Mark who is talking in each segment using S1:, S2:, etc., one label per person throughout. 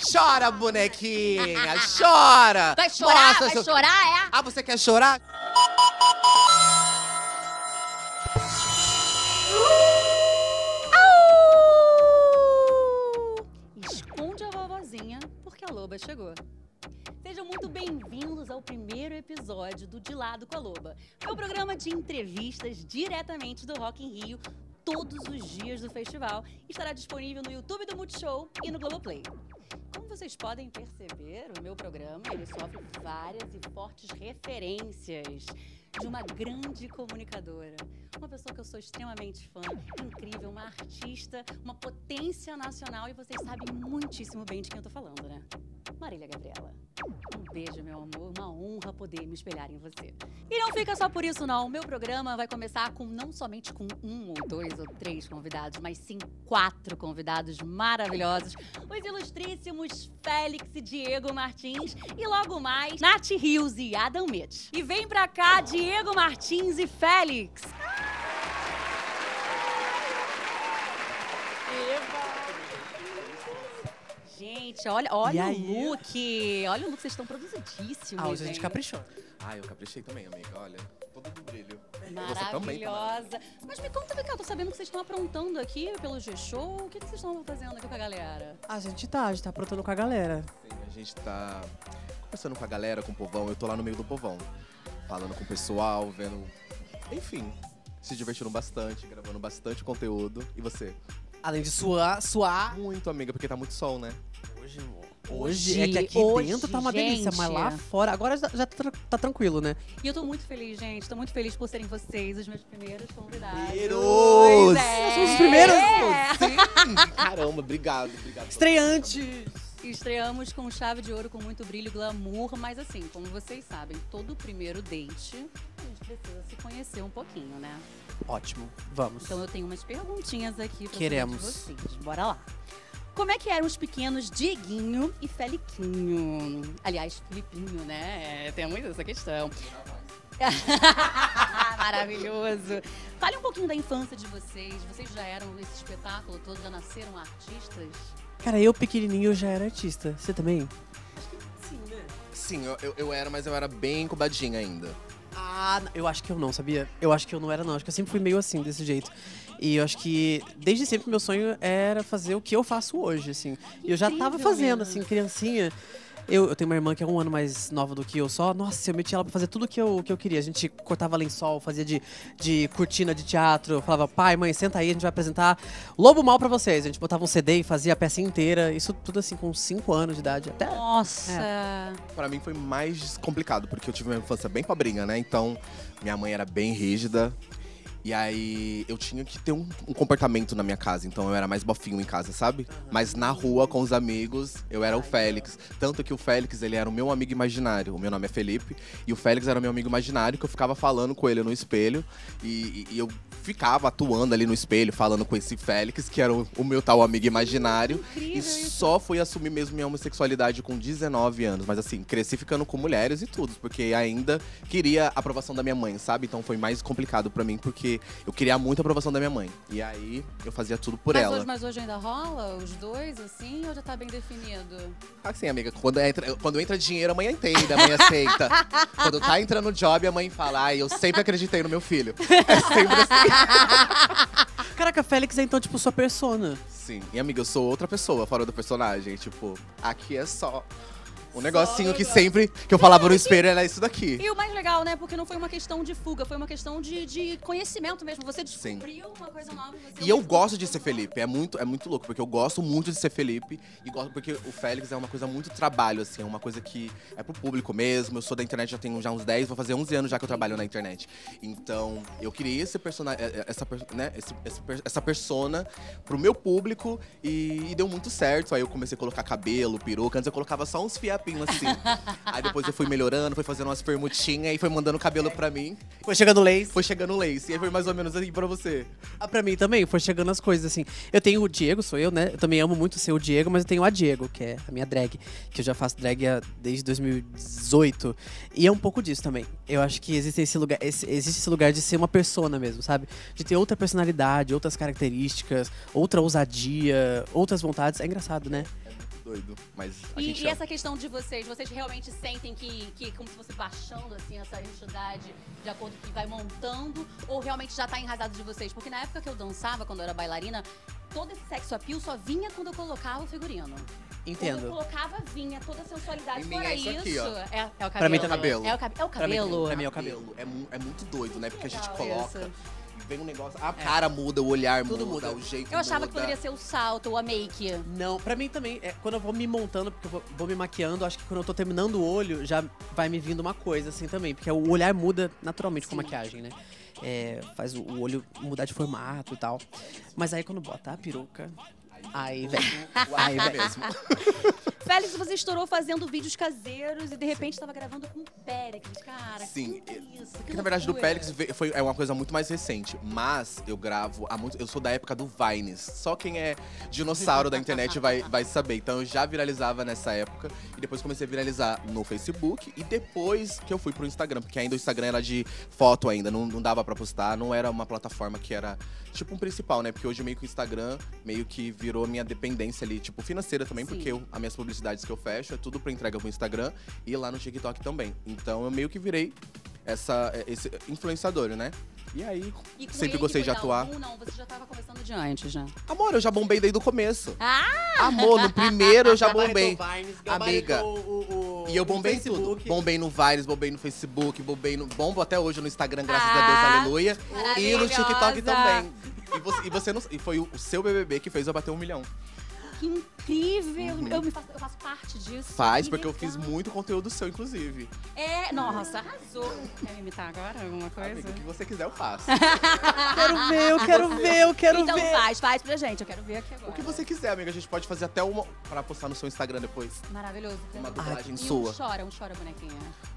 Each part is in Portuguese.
S1: Chora, bonequinha, chora!
S2: Vai chorar?
S1: Mostra
S2: Vai chorar, é?
S1: Ah, você quer chorar?
S2: Esconde a vovozinha, porque a loba chegou. Sejam muito bem-vindos ao primeiro episódio do De Lado com a Loba. É um programa de entrevistas diretamente do Rock in Rio, todos os dias do festival. Estará disponível no YouTube do Multishow e no Globoplay. Como vocês podem perceber, o meu programa ele sofre várias e fortes referências de uma grande comunicadora. Uma pessoa que eu sou extremamente fã, incrível, uma artista, uma potência nacional e vocês sabem muitíssimo bem de quem eu tô falando, né? Marília Gabriela. Um beijo, meu amor. Uma honra poder me espelhar em você. E não fica só por isso, não. O meu programa vai começar com não somente com 1 ou 2 ou 3 convidados, mas sim 4 convidados maravilhosos. Os ilustríssimos Félix e Diego Martins. E logo mais, Nath Rios e Adam Mitch. E vem pra cá, Diego Martins e Félix. Gente, olha o look. Olha o look, vocês estão produzidíssimos.
S3: Hoje a gente caprichou.
S1: Ah, eu caprichei também, amiga, olha. Todo do brilho.
S2: Maravilhosa. Mas me conta, vem cá, eu tô sabendo que vocês estão aprontando aqui pelo G-Show. O que vocês estão fazendo aqui com a galera?
S3: A gente tá aprontando com a galera.
S1: Sim, a gente tá conversando com a galera, com o povão. Eu tô lá no meio do povão. Falando com o pessoal, vendo... Enfim, se divertindo bastante, gravando bastante conteúdo. E você?
S3: Além de suar.
S1: Muito, amiga, porque tá muito sol, né?
S3: Hoje é que aqui dentro tá uma delícia, mas lá fora... Agora já tá tranquilo, né?
S2: E eu tô muito feliz, gente. Tô muito feliz por serem vocês os meus primeiros convidados.
S1: Primeiros!
S3: Nós somos os primeiros?
S1: Sim! Caramba, obrigado.
S3: Estreantes!
S2: Estreamos com chave de ouro, com muito brilho, glamour. Mas assim, como vocês sabem, todo primeiro date, a gente precisa se conhecer um pouquinho, né?
S3: Ótimo, vamos.
S2: Então eu tenho umas perguntinhas aqui pra
S3: Queremos.
S2: vocês. Bora lá. Como é que eram os pequenos Dieguinho e Feliquinho? Aliás, Filipinho, né? Temos essa questão. Maravilhoso. Fale um pouquinho da infância de vocês. Vocês já eram nesse espetáculo todo? Já nasceram artistas?
S3: Cara, eu pequenininho já era artista. Você também?
S2: Sim, né?
S1: Sim, eu era, mas eu era bem incubadinha ainda.
S3: Ah, eu acho que eu não, sabia? Eu acho que eu não era, não. Acho que eu sempre fui meio assim, desse jeito. E eu acho que, desde sempre, meu sonho era fazer o que eu faço hoje, assim. E eu já tava fazendo, assim, criancinha. Eu tenho uma irmã que é 1 ano mais nova do que eu só. Nossa, eu metia ela pra fazer tudo que eu queria. A gente cortava lençol, fazia de cortina de teatro. Falava, pai, mãe, senta aí, a gente vai apresentar Lobo Mal pra vocês. A gente botava um CD e fazia a peça inteira. Isso tudo, assim, com 5 anos de idade. Até...
S2: Nossa!
S1: Pra mim foi mais complicado, porque eu tive uma infância bem pobrinha, né? Então, minha mãe era bem rígida. E aí, eu tinha que ter um comportamento na minha casa. Então, eu era mais bofinho em casa, sabe? Mas na rua, com os amigos, eu era o Félix. Tanto que o Félix, ele era o meu amigo imaginário. O meu nome é Felipe. E o Félix era o meu amigo imaginário, que eu ficava falando com ele no espelho. E eu ficava atuando ali no espelho, falando com esse Félix, que era o meu tal amigo imaginário.
S2: Incrível
S1: E só fui assumir mesmo minha homossexualidade com 19 anos. Mas assim, cresci ficando com mulheres e tudo. Porque ainda queria a aprovação da minha mãe, sabe? Então foi mais complicado pra mim, porque eu queria muito a aprovação da minha mãe. E aí, eu fazia tudo por ela.
S2: Mas hoje ainda rola os dois, assim, ou já tá bem definido?
S1: Assim, amiga, quando entra dinheiro, a mãe entende, a mãe aceita. Quando tá entrando o job, a mãe fala, ai, eu sempre acreditei no meu filho. É sempre assim.
S3: Caraca, Félix é então, tipo, sua persona.
S1: Sim, e amiga, eu sou outra pessoa fora do personagem. Tipo, aqui é só um negocinho que sempre que eu falava no espelho era isso daqui.
S2: E o mais legal, né? Porque não foi uma questão de fuga, foi uma questão de conhecimento mesmo. Você
S1: Sim.
S2: descobriu uma coisa nova.
S1: E eu gosto de ser Felipe, é muito louco, porque eu gosto muito de ser Felipe. E gosto porque o Félix é uma coisa muito trabalho, assim, é uma coisa que é pro público mesmo. Eu sou da internet já tenho uns 10, vou fazer 11 anos já que eu trabalho na internet. Então, eu queria esse personagem, essa persona pro meu público e deu muito certo. Aí eu comecei a colocar cabelo, peruca, antes eu colocava só uns fiapinhos assim. Aí depois eu fui melhorando, fui fazendo umas permutinhas e foi mandando cabelo pra mim.
S3: Foi chegando lace.
S1: Foi chegando lace. E aí foi mais ou menos assim pra você.
S3: Ah, pra mim também, foi chegando as coisas, assim. Eu tenho o Diego, sou eu, né? Eu também amo muito ser o Diego, mas eu tenho a Diego, que é a minha drag. Que eu já faço drag desde 2018. E é um pouco disso também. Eu acho que existe esse lugar de ser uma persona mesmo, sabe? De ter outra personalidade, outras características, outra ousadia, outras vontades. É engraçado, né?
S1: doido. Mas a
S2: E,
S1: gente
S2: e
S1: ama.
S2: essa questão de vocês realmente sentem que como se fosse baixando, assim, essa entidade de acordo com que vai montando? Ou realmente já tá enraizado de vocês? Porque na época que eu dançava, quando eu era bailarina, todo esse sexo appeal só vinha quando eu colocava o figurino. Quando eu
S3: Entendo.
S2: colocava, vinha toda a sensualidade.
S1: Em mim
S2: Fora
S1: é isso aqui, ó.
S2: é o cabelo.
S3: Pra mim também.
S1: Cabelo.
S2: É o
S3: Pra mim,
S2: cabelo.
S3: pra mim é o cabelo.
S1: É muito doido, né? Porque a gente
S2: Legal
S1: coloca
S2: isso.
S1: e vem um negócio. A cara muda, o olhar
S3: Tudo
S1: muda,
S3: muda.
S1: o jeito
S2: Eu achava que
S1: muda.
S2: poderia ser o salto ou a make.
S3: Não, pra mim também, quando eu vou me montando, porque eu vou me maquiando, acho que quando eu tô terminando o olho, já vai me vindo uma coisa assim também. Porque o olhar muda naturalmente com
S2: Sim.
S3: maquiagem, né? Faz o olho mudar de formato e tal. Mas aí quando bota a peruca, aí vem.
S1: Aí mesmo.
S2: Félix, você estourou fazendo vídeos caseiros e de repente tava gravando com o Périx. Cara,
S1: Sim,
S2: que isso?
S1: Porque, na verdade, do Pélix é uma coisa muito mais recente. Mas eu gravo há muito. Eu sou da época do Vines. Só quem é dinossauro da internet vai saber. Então eu já viralizava nessa época. E depois comecei a viralizar no Facebook. E depois que eu fui pro Instagram. Porque ainda o Instagram era de foto ainda. Não dava pra postar. Não era uma plataforma que era tipo um principal, né? Porque hoje meio que o Instagram meio que virou minha dependência ali, tipo, financeira também.
S2: Sim.
S1: Porque as minhas publicidades que eu fecho é tudo pra entrega pro Instagram. E lá no TikTok também. Então eu meio que virei esse influenciador, né? E aí,
S2: E com
S1: sempre
S2: ele
S1: gostei
S2: que
S1: de
S2: foi
S1: atuar.
S2: da não, você já tava começando de antes, já.
S1: Amor, eu já bombei desde o começo.
S2: Ah!
S1: Amor, no primeiro eu já bombei.
S3: Vines,
S1: Amiga. E eu bombei em tudo.
S3: Facebook.
S1: Bombei no Vines, bombei no Facebook, bombo até hoje no Instagram, graças a Deus, aleluia. E no TikTok também. E você não, e foi o seu BBB que fez eu bater 1 milhão.
S2: Que incrível! Eu faço parte disso.
S1: Faz,
S2: Que
S1: porque eu
S2: legal.
S1: fiz muito conteúdo seu, inclusive.
S2: Nossa, arrasou. Quer me imitar agora alguma coisa?
S1: Amiga, o que você quiser eu faço.
S3: Quero ver, eu quero
S2: Então
S3: ver.
S2: faz pra gente. Eu quero ver aqui agora.
S1: O que você quiser, amiga. A gente pode fazer até uma pra postar no seu Instagram depois.
S2: Maravilhoso.
S1: Uma
S2: E
S1: dublagem
S2: um
S1: sua.
S2: chora, bonequinha.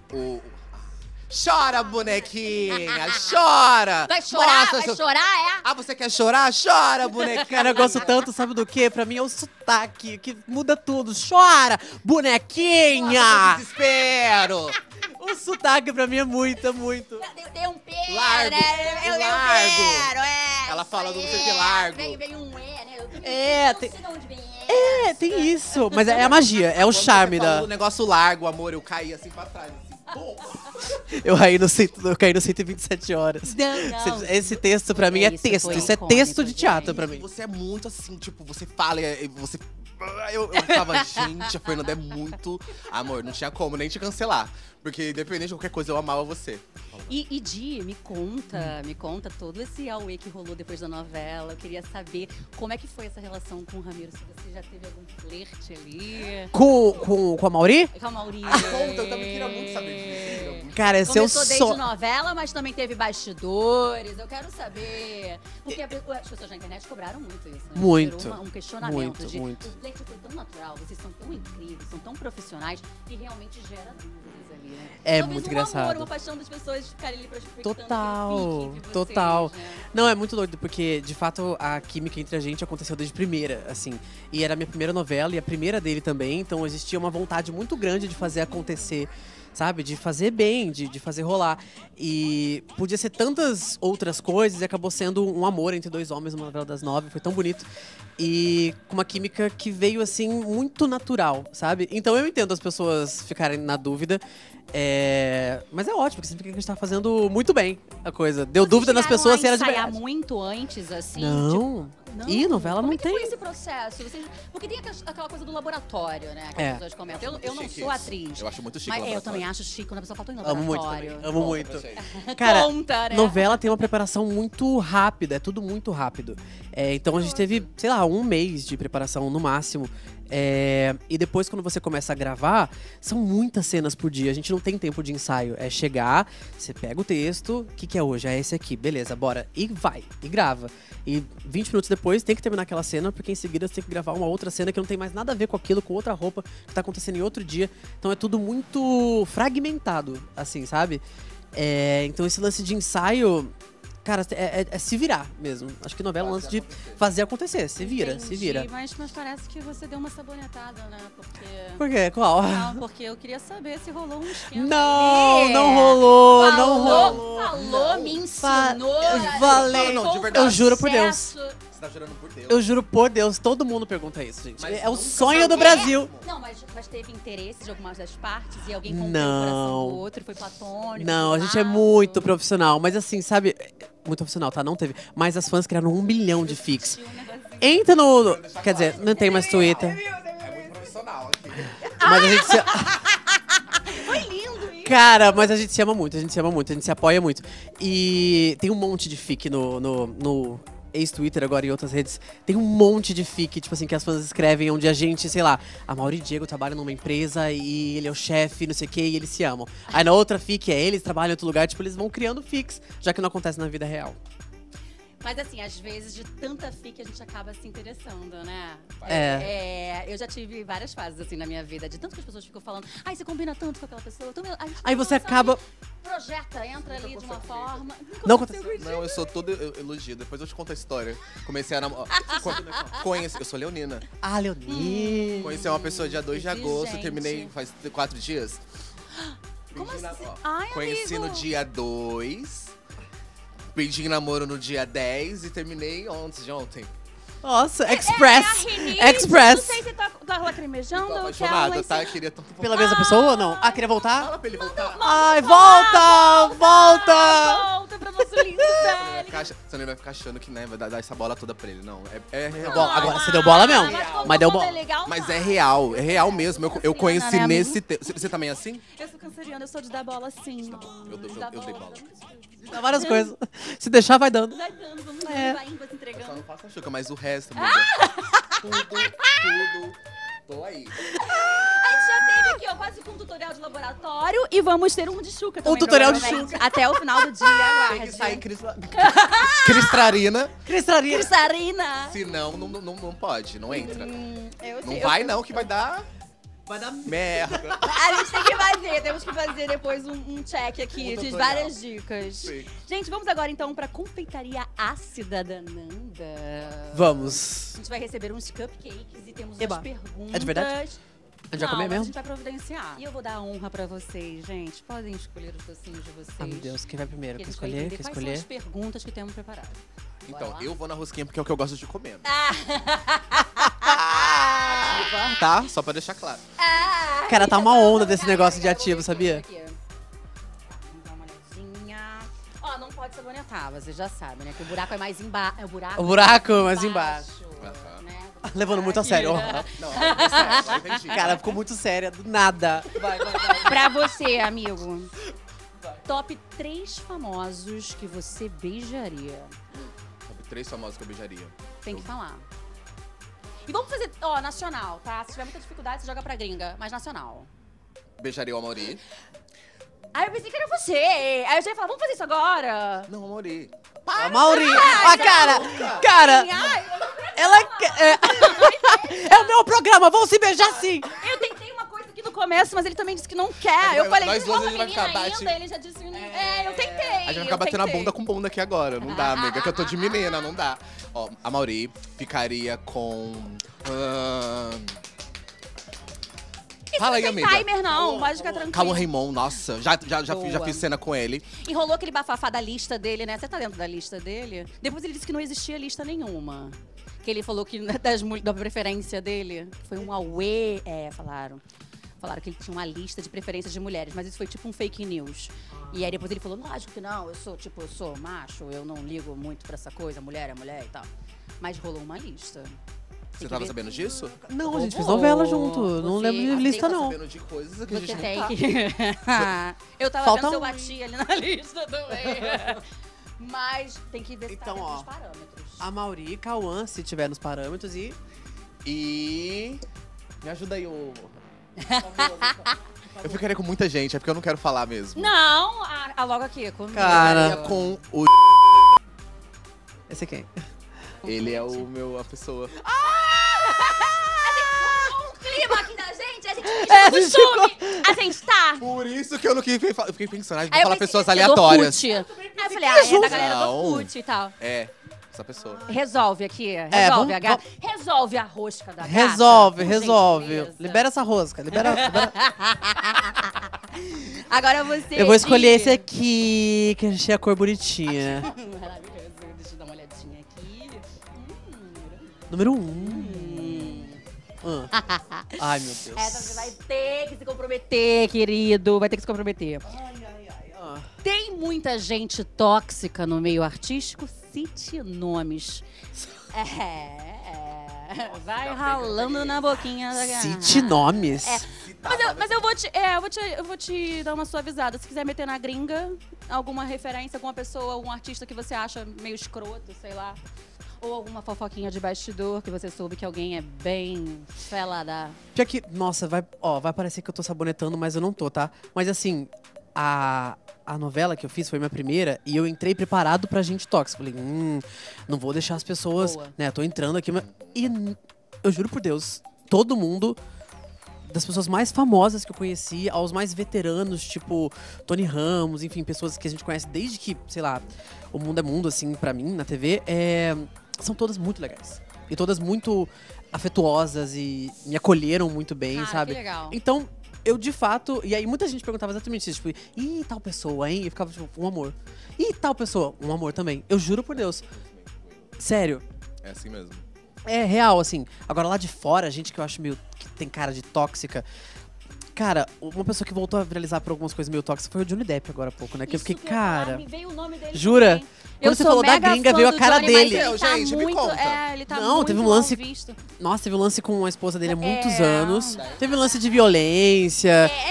S1: Chora, bonequinha! Chora!
S2: Vai chorar?
S1: Nossa,
S2: Vai chorar, é?
S1: Ah, você quer chorar? Chora, bonequinha!
S3: Cara, eu gosto tanto, sabe do quê? Pra mim é o sotaque, que muda tudo. Chora, bonequinha!
S1: Desespero!
S3: O sotaque pra mim é muito.
S2: Deu um pé,
S1: Largo,
S2: né? Eu
S1: largo.
S2: quero,
S1: Ela
S2: isso
S1: fala do
S2: aí.
S1: você que largo.
S2: Vem um né?
S3: Tem-
S2: Não sei de onde vem
S3: tem isso. Mas é a magia, é o charme
S1: Quando você
S3: da.
S1: falou o negócio largo, amor, eu caí assim pra trás, assim. Pum.
S3: Eu caí no 127 horas.
S2: Não.
S3: Esse texto pra mim é
S2: Isso
S3: texto.
S2: foi
S3: Isso é
S2: icônico,
S3: texto de teatro
S2: gente.
S3: pra mim.
S1: Você é muito assim, tipo, você fala e você... Eu tava, gente, a Fernanda é muito... Amor, não tinha como nem te cancelar. Porque independente de qualquer coisa, eu amava você.
S2: E Di, me conta todo esse auê que rolou depois da novela. Eu queria saber como é que foi essa relação com o Ramiro, se você já teve algum flerte ali.
S3: Com a Mauri?
S2: Com a Maurício.
S1: Conta, eu também queria muito saber disso.
S3: Cara, esse é o
S2: Começou desde
S3: sonho.
S2: novela, mas também teve bastidores. Eu quero saber. Porque as pessoas na internet cobraram muito isso, né?
S3: Muito.
S2: Gerou um questionamento
S3: Muito,
S2: de
S3: muito.
S2: o flerte foi tão natural, vocês são tão incríveis, são tão profissionais que realmente gera dúvidas ali, né?
S3: É
S2: Talvez
S3: muito
S2: um
S3: engraçado.
S2: amor, uma paixão das pessoas ficarem ali prospectando
S3: Total,
S2: aquele pique de vocês,
S3: total.
S2: né?
S3: Não, é muito doido, porque, de fato, a química entre a gente aconteceu desde primeira, assim. E era a minha primeira novela e a primeira dele também, então existia uma vontade muito grande de fazer acontecer, sabe? De fazer bem, de fazer rolar. E podia ser tantas outras coisas e acabou sendo um amor entre dois homens numa novela das 9, foi tão bonito. E com uma química que veio, assim, muito natural, sabe? Então eu entendo as pessoas ficarem na dúvida. Mas é ótimo, porque significa que a gente tá fazendo muito bem a coisa. Deu
S2: Vocês
S3: dúvida nas
S2: chegaram
S3: pessoas
S2: a
S3: se era de
S2: ensaiar
S3: verdade.
S2: muito antes, assim?
S3: Não.
S2: Tipo,
S3: Ih, novela
S2: Como
S3: não
S2: é que foi
S3: tem.
S2: esse processo? Porque tem aquela coisa do laboratório, né? Que
S3: É.
S2: as pessoas comentam. Eu não
S1: Chique
S2: sou
S1: isso.
S2: atriz.
S1: Eu acho muito chique
S2: Mas
S1: o
S2: eu
S1: laboratório.
S2: também acho chique quando a pessoa fala, tô em
S3: Amo muito
S2: laboratório.
S3: também. Amo muito.
S1: pra gente.
S3: Cara,
S2: Conta, né?
S3: novela tem uma preparação muito rápida, é tudo muito rápido. Então a gente teve, sei lá, 1 mês de preparação no máximo. E depois, quando você começa a gravar, são muitas cenas por dia. A gente não tem tempo de ensaio. É chegar, você pega o texto, o que é hoje? É esse aqui, beleza, bora. E vai, e grava. E 20 minutos depois tem que terminar aquela cena, porque em seguida você tem que gravar uma outra cena que não tem mais nada a ver com aquilo, com outra roupa, que tá acontecendo em outro dia. Então é tudo muito fragmentado, assim, sabe? Então esse lance de ensaio, cara, é se virar mesmo. Acho que novela é um lance de fazer acontecer. Se vira, se vira.
S2: Mas parece que você deu uma sabonetada, né? Porque...
S3: Por quê? Qual?
S2: Não, porque eu queria saber se rolou um esquema.
S3: Não,
S2: ali.
S3: não rolou, não rolou.
S2: Falou, me ensinou.
S3: Valeu.
S1: Não, de
S2: colocou
S1: verdade.
S3: Eu juro por Deus.
S2: processo.
S1: Você tá jurando por Deus.
S3: Eu juro por Deus, todo mundo pergunta isso, gente.
S1: Mas
S3: É o
S1: nunca
S3: sonho do
S1: jogou.
S3: Brasil.
S2: Não, mas teve interesse de algumas das partes e alguém comprou
S3: Não.
S2: o coração do outro, foi platônico.
S3: Não, a
S2: do
S3: gente é
S2: lado.
S3: muito profissional. Mas assim, sabe... Muito profissional, tá? Não teve. Mas as fãs criaram 1 milhão de fics.
S2: Tinha um negocinho.
S3: Entra no... Quer dizer, não tem mais Twitter.
S1: É muito profissional aqui.
S3: Mas a gente se...
S2: Foi lindo isso.
S3: Cara, mas a gente se ama muito, a gente se ama muito, a gente se apoia muito. E tem um monte de fic no ex-Twitter agora e outras redes. Tem um monte de fic, tipo assim, que as fãs escrevem onde a gente, sei lá, a Mauri e Diego trabalham numa empresa e ele é o chefe, não sei o quê, e eles se amam. Aí na outra fic é eles trabalham em outro lugar, tipo, eles vão criando fics, já que não acontece na vida real.
S2: Mas assim, às vezes, de tanta fic, a gente acaba se interessando, né? Eu já tive várias fases, assim, na minha vida. De tanto que as pessoas ficam falando, ai, você combina tanto com aquela pessoa. A gente
S3: Aí você
S2: nossa,
S3: acaba...
S2: aí projeta, entra ali de uma forma.
S3: Não aconteceu.
S1: Não, eu sou todo elogio. Depois eu te conto a história. Comecei a namorar. Eu sou leonina.
S3: Ah, Leoni.
S1: Conheci uma pessoa dia 2 de agosto,
S2: Exigente.
S1: terminei faz 4 dias.
S2: Como
S1: Pedi
S2: assim?
S1: ó,
S2: Ai,
S1: conheci
S2: amigo.
S1: no dia 2, pedi namoro no dia 10 e terminei antes de ontem.
S3: Nossa,
S2: É a
S3: Express.
S2: rinite,
S3: Express.
S2: Não sei se tá lacrimejando.
S1: Tô
S2: que
S1: apaixonada,
S2: ela
S1: tá? Eu queria tanto voltar.
S3: Pela mesma pessoa ou não? Ah, queria voltar?
S1: Fala pra ele voltar.
S3: Ai, volta! Volta!
S2: Volta pra nosso lindo velho.
S1: Você não vai ficar achando que, né, vai dar essa bola toda pra ele. Não, é real.
S3: Bom, agora você deu bola mesmo. Mas deu bola.
S2: É legal,
S1: Mas é real mesmo. Eu conheci
S2: né,
S1: nesse tempo. Você também é assim?
S2: Eu sou canceriana, eu sou de dar bola sim.
S1: Eu dei bola.
S3: Dá várias coisas. Se deixar, vai dando.
S2: Vai dando, vamos indo,
S3: É.
S2: vai indo, vai se
S1: Eu só
S2: entregando.
S1: não faço a chuca, mas o resto, amiga. Tudo. Tô aí.
S2: A gente já teve aqui, ó, quase com um tutorial de laboratório e vamos ter um de chuca também.
S3: tutorial de
S2: provavelmente. Até o final do dia,
S1: Tem que
S2: aguarde.
S1: sair cristrarina.
S3: Cristaria.
S2: Crisarina.
S1: Senão, não pode, não entra.
S2: Eu
S1: Não
S2: sei,
S1: vai não, que vai dar
S3: Vai dar...
S1: merda.
S2: A gente tem que fazer, temos que fazer depois um check aqui
S1: Um
S2: de
S1: tutorial.
S2: várias dicas.
S1: Sim.
S2: Gente, vamos agora então pra confeitaria ácida da Nanda.
S3: Vamos.
S2: A gente vai receber uns cupcakes e temos
S3: Eba.
S2: umas perguntas.
S3: É de verdade? A gente vai comer
S2: mas
S3: mesmo?
S2: a gente vai providenciar. E eu vou dar a honra pra vocês, gente. Podem escolher os docinhos de vocês.
S3: Ah, meu Deus, quem vai primeiro?
S2: Que
S3: Quer
S2: eles vão
S3: escolher?
S2: entender
S3: Quer
S2: quais
S3: escolher?
S2: são as perguntas que temos preparado. Bora
S1: Então,
S2: lá?
S1: eu vou na rosquinha porque é o que eu gosto de comer.
S2: Ah!
S1: Tá? Só pra deixar claro.
S3: Cara, tá uma onda desse negócio de ativo, sabia?
S2: Aqui. Vamos dar uma olhadinha. Ó, não pode sabonetar, vocês já sabem, né? Que o buraco é mais embaixo.
S3: O buraco é mais embaixo.
S1: Aham.
S2: Né?
S3: Levando muito a sério.
S2: Aqui, né?
S1: Não, é sério, eu entendi.
S3: Cara, ficou muito séria, do nada. Vai.
S2: Pra você, amigo. Top 3 famosos que você beijaria.
S1: Top 3 famosos que eu beijaria.
S2: Tem que falar. E vamos fazer, ó, nacional, tá? Se tiver muita dificuldade, você joga pra gringa. Mas nacional.
S1: Beijaria o Amaury.
S2: Aí eu pensei que era você. Aí eu já ia falar, vamos fazer isso agora?
S1: Não, Amaury.
S3: A Mauri. A cara.
S2: Ai,
S3: Ela quer... É o meu programa, vamos se beijar sim.
S2: eu tentei uma coisa aqui no começo, mas ele também disse que não quer. Eu falei,
S1: nós
S2: igual
S1: duas
S2: uma
S1: a gente vai
S2: menina
S1: ficar
S2: ainda, ele já disse, eu tentei.
S1: A gente vai ficar batendo a bunda com bunda aqui agora. Não dá, amiga, que eu tô de menina, não dá. Ó, a Mauri ficaria com... Fala aí,
S2: Tem
S1: amiga.
S2: timer não, pode ficar tranquilo.
S1: Calma, Raymond, nossa, já
S2: Boa.
S1: fiz cena com ele.
S2: Enrolou aquele bafafá da lista dele, né? Você tá dentro da lista dele? Depois ele disse que não existia lista nenhuma. Que ele falou que da preferência dele foi um auê. Falaram que ele tinha uma lista de preferências de mulheres, mas isso foi tipo um fake news. E aí depois ele falou, lógico que não, eu sou macho, eu não ligo muito pra essa coisa, mulher é mulher e tal. Mas rolou uma lista.
S1: Você tava sabendo disso?
S3: Não, a gente fez novela junto. Não lembro de lista, não.
S1: Sabendo de coisas que a gente
S2: Você
S1: não
S2: tem
S1: tá.
S2: que... Eu tava
S3: Falta
S2: vendo se eu
S3: um.
S2: bati ali na lista também. Mas tem que ver se
S3: Então,
S2: tá dentro
S3: ó.
S2: dos parâmetros.
S3: A Mauri e Cauã, se tiver nos parâmetros, e...
S1: E... Me ajuda aí, ô... Eu ficaria com muita gente, é porque eu não quero falar mesmo.
S2: Não, a logo aqui, comigo.
S3: Cara.
S1: Ficaria com o...
S3: Esse é quem?
S1: Ele é a pessoa.
S2: Um clima aqui da gente, a gente
S3: É,
S2: pediu costume. A gente tá.
S1: Por isso que eu não quis... Eu fiquei pensando, a gente vai
S2: Aí eu
S1: falar
S2: pensei,
S1: pessoas
S2: é do
S1: aleatórias.
S2: Orkut. Aí eu falei, é da galera do
S1: Não.
S2: Orkut e tal.
S1: É, essa pessoa.
S2: Resolve aqui,
S3: vamos-
S2: a gata. Resolve a rosca da gata.
S3: Resolve,
S2: por
S3: resolve.
S2: gentileza.
S3: Libera essa rosca, libera...
S2: Agora você.
S3: Eu vou escolher
S2: Di.
S3: esse aqui, que achei a cor bonitinha.
S2: Maravilhoso. Deixa eu dar uma olhadinha aqui.
S3: Número 1. Ai, meu Deus.
S2: Essa você vai ter que se comprometer, querido. Vai ter que se comprometer. Tem muita gente tóxica no meio artístico? Cite nomes. Vai ralando na boquinha da garrafa.
S3: Cite nomes.
S2: Mas eu vou te dar uma suavizada. Se quiser meter na gringa, alguma referência, alguma pessoa, algum artista que você acha meio escroto, sei lá. Ou alguma fofoquinha de bastidor que você soube que alguém é bem felada.
S3: Pior que, nossa, vai parecer que eu tô sabonetando, mas eu não tô, tá? Mas assim, a novela que eu fiz foi minha primeira e eu entrei preparado pra gente tóxica. Falei, não vou deixar as pessoas,
S2: Boa.
S3: né? Tô entrando aqui, e eu juro por Deus, todo mundo, das pessoas mais famosas que eu conheci, aos mais veteranos, tipo Tony Ramos, enfim, pessoas que a gente conhece desde que, sei lá, o mundo é mundo, assim, pra mim, na TV, são todas muito legais. E todas muito afetuosas e me acolheram muito bem, sabe?
S2: Que legal.
S3: Então, eu de fato. E aí muita gente perguntava exatamente isso. Tipo, ih, tal pessoa, hein? E ficava tipo, um amor. E tal pessoa, um amor também. Eu juro por Deus. Sério.
S1: É assim mesmo.
S3: É real, assim. Agora lá de fora, gente que eu acho meio. Que tem cara de tóxica. Cara, uma pessoa que voltou a viralizar por algumas coisas meio tóxicas foi o Johnny Depp agora há pouco, né? Que eu fiquei, cara.
S2: Me veio o nome dele
S3: Jura?
S2: também.
S3: Quando você falou da gringa, veio a cara dele.
S2: Ele tá
S1: Gente, me
S2: muito,
S1: conta.
S2: ele tá
S3: Não,
S2: muito
S3: teve um lance-
S2: mal visto.
S3: Nossa, teve um lance com a esposa dele há muitos
S2: É.
S3: anos. Teve um lance de violência.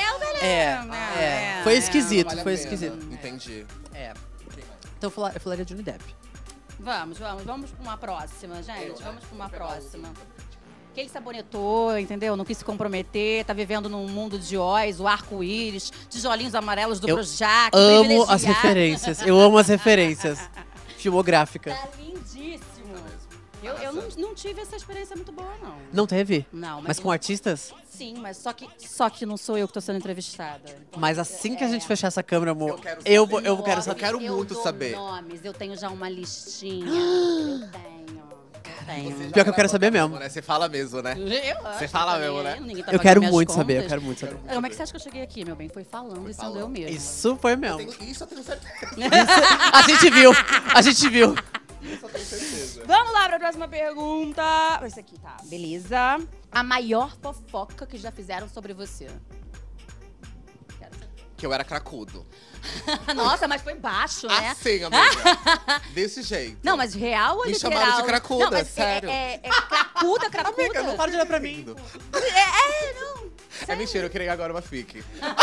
S2: É.
S3: Foi esquisito,
S1: Vale a
S3: foi
S1: pena.
S3: esquisito.
S1: Entendi.
S3: Então eu falaria Johnny Depp.
S2: Vamos pra uma próxima, gente. Vamos pra uma próxima. Que ele sabonetou, entendeu? Não quis se comprometer, tá vivendo num mundo de Oz, o arco-íris, tijolinhos amarelos do
S3: Eu
S2: Projac.
S3: Amo as
S2: privilegiado.
S3: referências. Eu amo as referências. Filmográfica.
S2: Tá lindíssimo. Eu não tive essa experiência muito boa, não.
S3: Não teve?
S2: Não,
S3: Mas com artistas?
S2: Sim, mas só que não sou eu que tô sendo entrevistada.
S3: Mas assim que a gente fechar essa câmera, amor,
S1: Eu quero
S3: eu
S1: saber.
S3: quero
S1: Eu
S3: saber.
S1: quero muito
S2: dou
S1: saber.
S2: Nomes, eu tenho já uma listinha. Eu tenho.
S3: Pior que eu quero saber mesmo.
S1: Né? Você fala mesmo, né?
S2: Você
S1: fala mesmo, né?
S3: Eu quero muito saber, eu quero muito saber.
S2: Como é que você acha que eu cheguei aqui, meu bem? Foi falando e sendo eu mesmo.
S3: Isso foi mesmo.
S1: Isso eu tenho certeza.
S3: A gente viu, a gente viu.
S1: Isso eu tenho certeza.
S2: Vamos lá pra próxima pergunta. Esse aqui, tá. Beleza. A maior fofoca que já fizeram sobre você. Quero saber.
S1: Que eu era cracudo.
S2: Nossa, mas foi baixo, né?
S1: Assim, amiga. Desse jeito.
S2: Não, mas real ou
S1: Me
S2: literal?
S1: chamaram de cracuda,
S2: não, mas
S1: sério.
S2: É cracuda, cracuda.
S3: Amiga, não para de olhar pra mim.
S1: É mentira, eu queria agora uma fique.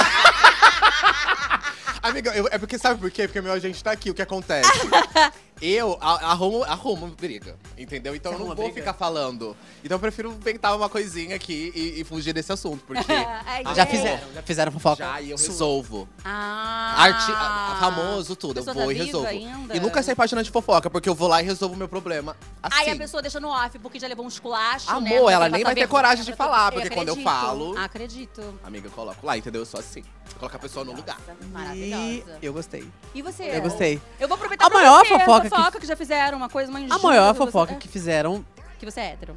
S1: Amiga, é porque sabe por quê? Porque meu agente tá aqui, o que acontece? Eu arrumo briga, entendeu? Então
S3: Você
S1: eu não
S3: arruma
S1: vou
S3: briga?
S1: ficar falando. Então eu prefiro inventar uma coisinha aqui e fugir desse assunto, porque
S3: Já fizeram fofoca.
S1: já eu resolvo. Famoso, tudo. Eu
S2: Pessoa
S1: vou
S2: tá
S1: e
S2: viva
S1: resolvo.
S2: ainda?
S1: E nunca sair página de fofoca, porque eu vou lá e resolvo o meu problema. Assim.
S2: Aí a pessoa deixa no off, porque já levou um esculacho, né?
S1: Amor, ela
S2: Pra
S1: nem
S2: passar
S1: vai ter
S2: vergonha
S1: coragem de
S2: pra todo-
S1: falar, porque quando eu
S2: acredito,
S1: falo-
S2: Acredito.
S1: Amiga, eu coloco lá, entendeu? Eu sou assim. Coloca a pessoa no lugar.
S3: E
S2: Maravilhosa.
S3: eu gostei.
S2: E você?
S3: Eu gostei.
S2: Eu vou aproveitar
S3: A
S2: pra
S3: maior
S2: você,
S3: fofoca
S2: que já fizeram, uma coisa, uma
S3: A
S2: injúria
S3: maior
S2: que você-
S3: fofoca que fizeram.
S2: Que você é hétero.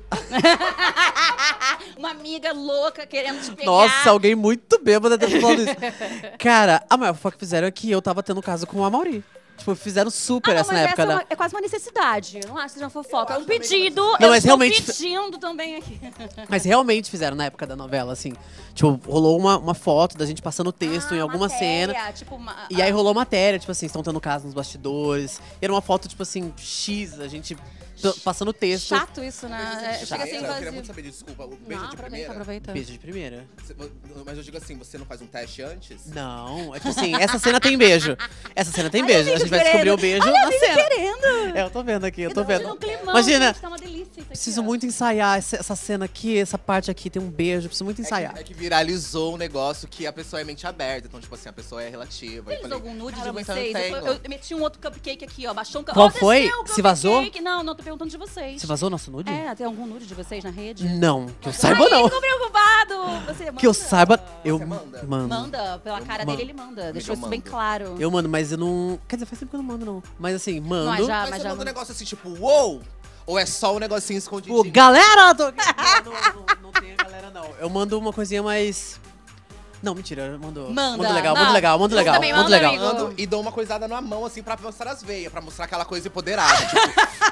S2: Uma amiga louca querendo te pegar.
S3: Nossa, alguém muito bêbado deve ter falado isso. Cara, a maior fofoca que fizeram é que eu tava tendo caso com a Mauri. Tipo, fizeram super
S2: não,
S3: essa
S2: mas
S3: na época
S2: essa
S3: da.
S2: é quase uma necessidade. Eu não acho que seja uma fofoca. É um pedido.
S3: Não,
S2: eu
S3: mas
S2: estou
S3: realmente-
S2: pedindo também aqui.
S3: Mas realmente fizeram na época da novela, assim. Tipo, rolou uma foto da gente passando texto em alguma
S2: matéria,
S3: cena.
S2: Tipo,
S3: E aí rolou matéria, tipo assim, estão tendo caso nos bastidores. E era uma foto, tipo assim, X, a gente passando texto.
S2: chato isso, né? É, chega assim,
S1: Eu queria
S2: vazio.
S1: muito saber, desculpa, o beijo
S2: Não,
S1: de
S2: aproveita,
S1: primeira.
S2: aproveita.
S3: Beijo de primeira.
S1: Mas eu digo assim, você não faz um teste antes?
S3: Não, é tipo assim, essa cena tem beijo. Essa cena tem beijo. A gente vai
S2: querendo.
S3: descobrir o beijo
S2: Olha,
S3: na
S2: amigo
S3: cena.
S2: querendo.
S3: É, eu tô vendo aqui, eu tô
S2: Eu tô
S3: vendo.
S2: um climão,
S3: Imagina,
S2: gente, tá uma delícia isso aqui,
S3: preciso
S2: ó.
S3: muito ensaiar essa cena aqui, essa parte aqui, tem um beijo, preciso muito ensaiar.
S1: É que viralizou um negócio que a pessoa é mente aberta. Então, tipo assim, a pessoa é relativa.
S2: Vocês
S1: Eu falei,
S2: algum nude de
S1: "Caramba, então
S2: vocês?
S1: tenho."
S2: Eu meti um outro cupcake aqui, ó. Baixou um
S3: Qual
S2: Ó,
S3: foi?
S2: desceu o
S3: Se vazou?
S2: cupcake. Não, tô perguntando de vocês.
S3: Você vazou nosso nude?
S2: É, tem algum nude de vocês na rede?
S3: Não, que eu saiba
S2: Ai,
S3: não.
S2: ficou preocupado. Você manda?
S3: Que eu saiba, eu
S1: Você manda?
S3: mando.
S2: Manda, pela cara
S3: mando.
S2: dele ele manda.
S1: Amiga,
S2: Deixou
S1: eu
S2: isso bem
S1: mando.
S2: claro.
S3: Eu mando, mas eu não. Quer dizer, faz tempo que eu não mando, não. Mas assim, mando.
S2: Mas já-
S1: Mas você manda um negócio assim, tipo, uou! Ou é só um negocinho escondido?
S3: Tipo, galera! Tô... não tem a galera, não. Eu mando uma coisinha mais. Não, mentira, eu mando.
S2: Manda.
S3: Mando legal,
S2: Não.
S3: mando legal, mando
S2: Eu
S3: legal.
S2: também
S3: Mando
S2: mando,
S3: legal.
S2: amigo.
S1: Mando e dou uma coisada na mão, assim, pra mostrar as veias, pra mostrar aquela coisa empoderada. Tipo,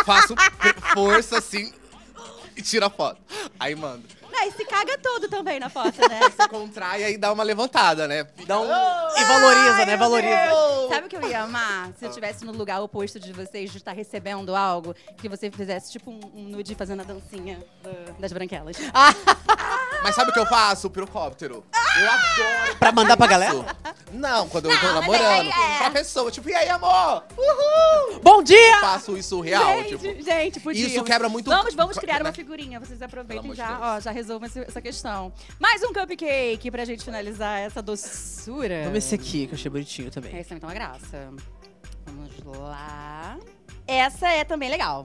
S1: faço força assim e tiro a foto. Aí mando.
S2: E se caga todo também na foto, né?
S1: Você contrai e aí dá uma levantada, né?
S3: Dá um... E valoriza, né? Valoriza.
S2: Sabe o que eu ia amar? Se eu estivesse no lugar oposto de vocês, de estar recebendo algo, que você fizesse tipo um nude fazendo a dancinha das branquelas.
S1: Mas sabe o que eu faço? O pirocóptero. Eu adoro.
S3: Pra mandar pra galera?
S1: Não, quando eu tô
S2: mas
S1: namorando.
S2: aí
S1: Pra pessoa, tipo, e aí, amor? Uhul!
S3: Bom dia!
S1: Faço isso real, tipo.
S2: Gente, podia.
S1: Isso quebra muito...
S2: Vamos criar uma figurinha. Vocês aproveitem
S1: Pelo amor de
S2: já,
S1: Deus.
S2: já resolvam essa questão. Mais um cupcake pra gente finalizar essa doçura.
S3: Vamos esse aqui, que eu achei bonitinho também.
S2: Essa também tá uma graça. Vamos lá. Essa é também legal.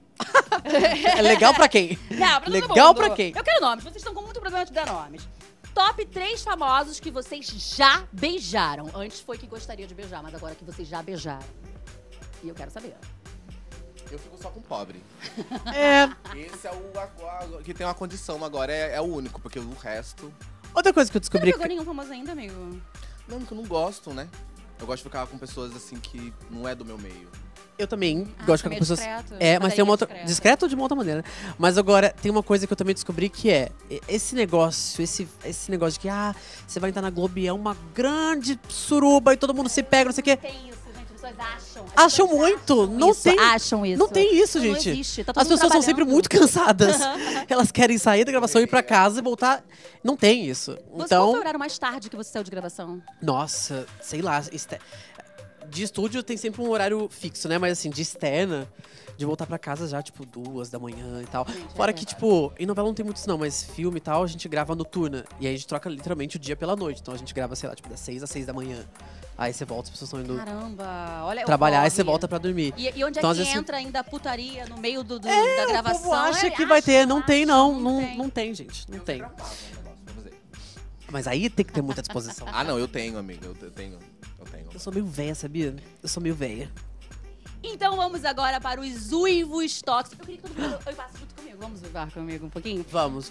S3: É legal pra quem?
S2: Não, pra todo
S3: Legal
S2: mundo.
S3: pra quem?
S2: Eu quero nomes. Vocês estão com muito problema de dar nomes. Top 3 famosos que vocês já beijaram. Antes foi que gostaria de beijar, mas agora que vocês já beijaram. E eu quero saber.
S1: Eu fico só com pobre.
S3: É.
S1: Esse é o que tem uma condição agora, é o único, porque o resto...
S3: Outra coisa que eu
S2: Você
S3: descobri...
S2: não pegou nenhum famoso ainda, amigo?
S1: Não, porque eu não gosto, né? Eu gosto de ficar com pessoas, assim, que não é do meu meio.
S3: Eu também gosto de ficar com
S2: meio
S3: pessoas...
S2: discreto.
S3: É, mas
S2: aí
S3: tem uma
S2: é
S3: outra... Discreto de uma outra maneira. Mas agora, tem uma coisa que eu também descobri que é... Esse negócio, esse negócio de que, você vai entrar na Globo e é uma grande suruba e todo mundo se pega, não sei o quê.
S2: Tem isso, gente. As pessoas acham.
S3: Acham muito. Não
S2: isso,
S3: tem...
S2: acham isso.
S3: Não tem isso,
S2: Não
S3: gente.
S2: existe. Tá todo
S3: As
S2: mundo
S3: pessoas são sempre
S2: trabalhando.
S3: muito cansadas. Elas querem sair da gravação, ir pra casa e voltar. Não tem isso.
S2: Qual foi o
S3: Então,
S2: horário mais tarde que você saiu de gravação?
S3: nossa, sei lá. De estúdio tem sempre um horário fixo, né? Mas assim, de externa, de voltar pra casa já, tipo, 2 da manhã e tal.
S2: Gente,
S3: Fora
S2: é
S3: que,
S2: verdade.
S3: tipo, em novela não tem muito isso não, mas filme e tal, a gente grava noturna. E aí a gente troca literalmente o dia pela noite. Então a gente grava, sei lá, tipo, das 6 às 6 da manhã. Aí você volta, as pessoas estão indo
S2: Caramba, olha o
S3: trabalhar, aí
S2: corre.
S3: você volta pra dormir.
S2: E onde
S3: Então,
S2: é
S3: às
S2: que
S3: vezes,
S2: entra ainda a putaria no meio da
S3: O
S2: gravação?
S3: povo acha
S2: É,
S3: que vai ter, não tem não.
S2: tem.
S3: Não tem, gente, não tem.
S1: Pra fazer.
S3: Mas aí tem que ter muita disposição.
S1: Ah, não, eu tenho, amigo. Eu tenho.
S3: Eu sou meio velha, sabia? Eu sou meio velha.
S2: Então vamos agora para os uivos tóxicos. Eu queria que todo mundo uivasse junto comigo. Vamos uivar comigo um pouquinho?
S3: Vamos.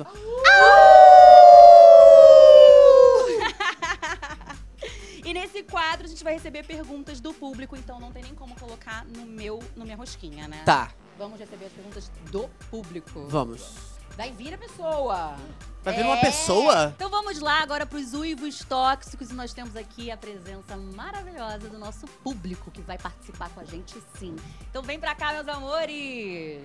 S2: E nesse quadro a gente vai receber perguntas do público, então não tem nem como colocar no minha rosquinha, né?
S3: Tá,
S2: Vamos receber as perguntas do público.
S3: vamos.
S2: Vai vir a pessoa.
S3: Vai vir uma pessoa?
S2: Então vamos lá agora para os uivos tóxicos e nós temos aqui a presença maravilhosa do nosso público que vai participar com a gente sim. Então vem pra cá, meus amores.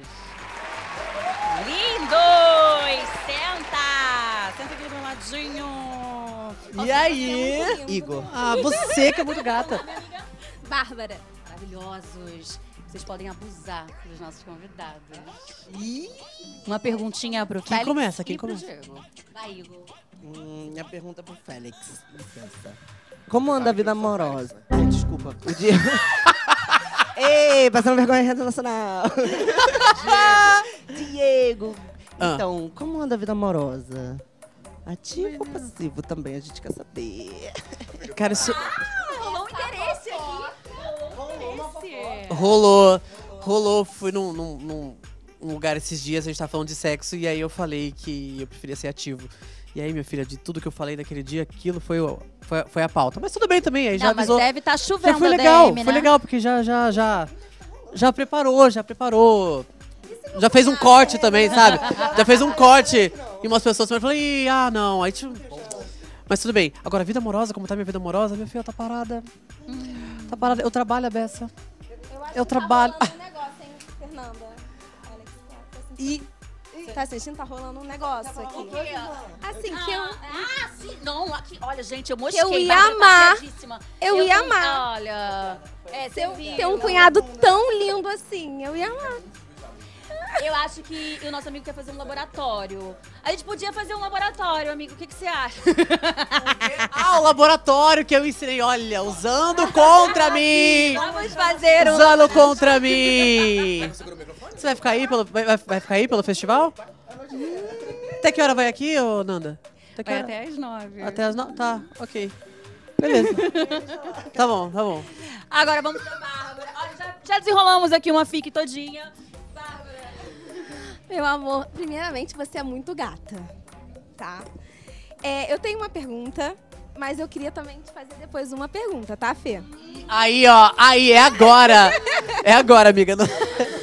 S2: Lindos! Senta! Senta aqui do meu ladinho.
S3: E aí, Igor? Ah, você que é muito gata.
S2: Bárbara. Maravilhosos. Vocês podem abusar dos nossos convidados. Uma perguntinha pro
S3: Quem
S2: Félix
S3: começa?
S2: e
S3: Quem
S2: pro
S3: começa?
S2: Diego. Vai, Igor.
S4: Minha pergunta é pro Félix. Licença. Como anda a vida amorosa? Desculpa. O Diego. Ei, passando vergonha em rede nacional. Diego. Então, como anda a vida amorosa? Ativo ou passivo também, a gente quer saber.
S3: Cara, isso
S2: Rolou um interesse aqui. Rolou um interesse.
S3: rolou. Fui num lugar esses dias, a gente tava falando de sexo, e aí eu falei que eu preferia ser ativo. E aí, minha filha, de tudo que eu falei naquele dia, aquilo foi a pauta. Mas tudo bem também, aí já
S2: Não, mas
S3: avisou.
S2: deve estar chovendo
S3: Já foi legal,
S2: DM,
S3: foi
S2: né?
S3: legal, porque já preparou. Já fez um corte também, sabe? Já fez um corte e umas pessoas também falaram, não, aí tipo... Mas tudo bem. Agora, vida amorosa, como tá minha vida amorosa? Minha filha tá parada. Tá parada. Eu trabalho a beça. Eu trabalho.
S5: Tá rolando um negócio, hein, Fernanda? Alex, tá sentindo? Tá sentindo? Tá rolando um negócio aqui. Assim, que eu...
S2: sim. Não, aqui, olha, gente, eu mosquei.
S5: Eu ia
S2: Bárbara tá
S5: amar.
S2: chateadíssima.
S5: Eu ia
S2: não-
S5: amar.
S2: Olha,
S5: Ter um cunhado tão lindo assim, eu ia amar.
S2: eu acho que o nosso amigo quer fazer um laboratório. A gente podia fazer um laboratório, amigo. O que você acha?
S3: O laboratório que eu ensinei, olha, usando contra mim.
S2: Vamos fazer um...
S3: Usando contra mim. Você vai ficar aí vai ficar aí pelo festival? Até que hora vai aqui, ô Nanda? Até que
S2: Vai
S3: hora?
S2: até as 9.
S3: Até as 9? Tá, ok. Beleza. Tá bom.
S2: Agora vamos pra Bárbara. Olha, já desenrolamos aqui uma fique todinha. Bárbara.
S5: Meu amor, primeiramente, você é muito gata, tá? Eu tenho uma pergunta, mas eu queria também te fazer depois uma pergunta, tá, Fê?
S3: Aí, ó. Aí, é agora. É agora, amiga.
S1: Não tô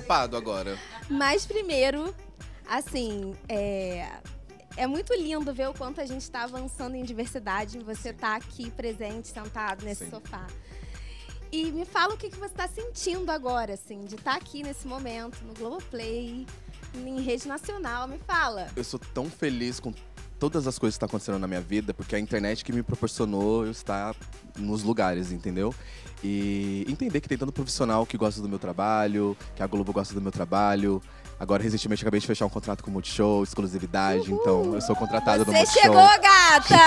S1: preocupado agora.
S5: Mas primeiro, assim, é muito lindo ver o quanto a gente está avançando em diversidade. Você tá aqui presente, sentado nesse
S1: Sim.
S5: sofá. E me fala o que você está sentindo agora, assim, de estar aqui nesse momento, no Globoplay, em rede nacional. Me fala.
S1: Eu sou tão feliz com todas as coisas que estão acontecendo na minha vida, porque é a internet que me proporcionou eu estar nos lugares, entendeu? E entender que tem tanto profissional que gosta do meu trabalho, que a Globo gosta do meu trabalho. Agora, recentemente, acabei de fechar um contrato com o Multishow, exclusividade, então eu sou contratada do
S5: Você
S1: Multishow.
S5: chegou, gata!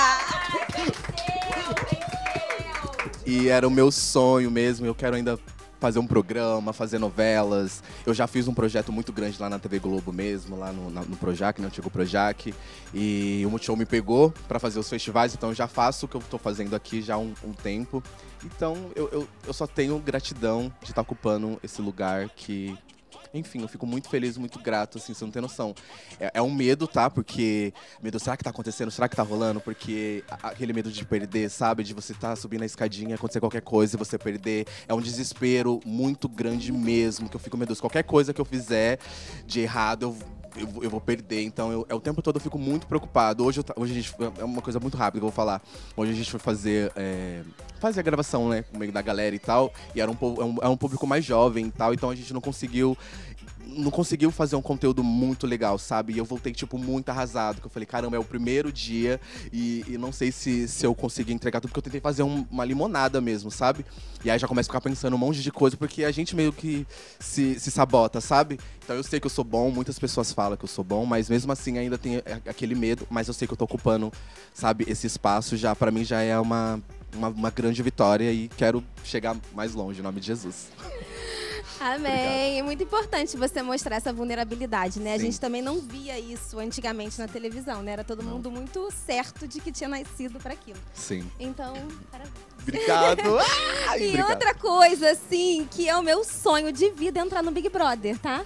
S1: E era o meu sonho mesmo, eu quero ainda fazer um programa, fazer novelas. Eu já fiz um projeto muito grande lá na TV Globo mesmo, lá no Projac, no antigo Projac. E o Multishow me pegou pra fazer os festivais, então eu já faço o que eu tô fazendo aqui já há um tempo. Então eu só tenho gratidão de estar ocupando esse lugar que... Enfim, eu fico muito feliz, muito grato, assim, você não tem noção. É um medo, tá? Porque, medo, será que tá acontecendo? Será que tá rolando? Porque aquele medo de perder, sabe? De você tá subindo a escadinha, acontecer qualquer coisa e você perder. É um desespero muito grande mesmo, que eu fico, meu Deus, qualquer coisa que eu fizer de errado, eu vou perder. Então, o tempo todo eu fico muito preocupado. Hoje a gente... É uma coisa muito rápida que eu vou falar. Hoje a gente foi fazer a gravação, né? No meio da galera e tal. E era um público mais jovem e tal. Então a gente não conseguiu fazer um conteúdo muito legal, sabe? E eu voltei, tipo, muito arrasado. Que eu falei, caramba, é o primeiro dia e não sei se eu consegui entregar tudo. Porque eu tentei fazer uma limonada mesmo, sabe? E aí já começo a ficar pensando um monte de coisa. Porque a gente meio que se sabota, sabe? Então eu sei que eu sou bom, muitas pessoas falam que eu sou bom. Mas mesmo assim ainda tem aquele medo. Mas eu sei que eu tô ocupando, sabe, esse espaço. Já, pra mim já é uma grande vitória. E quero chegar mais longe, em nome de Jesus.
S5: Amém. É muito importante você mostrar essa vulnerabilidade, né? A
S1: Sim.
S5: gente também não via isso antigamente na televisão, né? Era todo mundo muito certo de que tinha nascido para aquilo.
S1: Sim.
S5: Então, parabéns.
S1: Obrigado. Ai,
S5: E
S1: obrigado.
S5: outra coisa, assim, que é o meu sonho de vida é entrar no Big Brother, tá?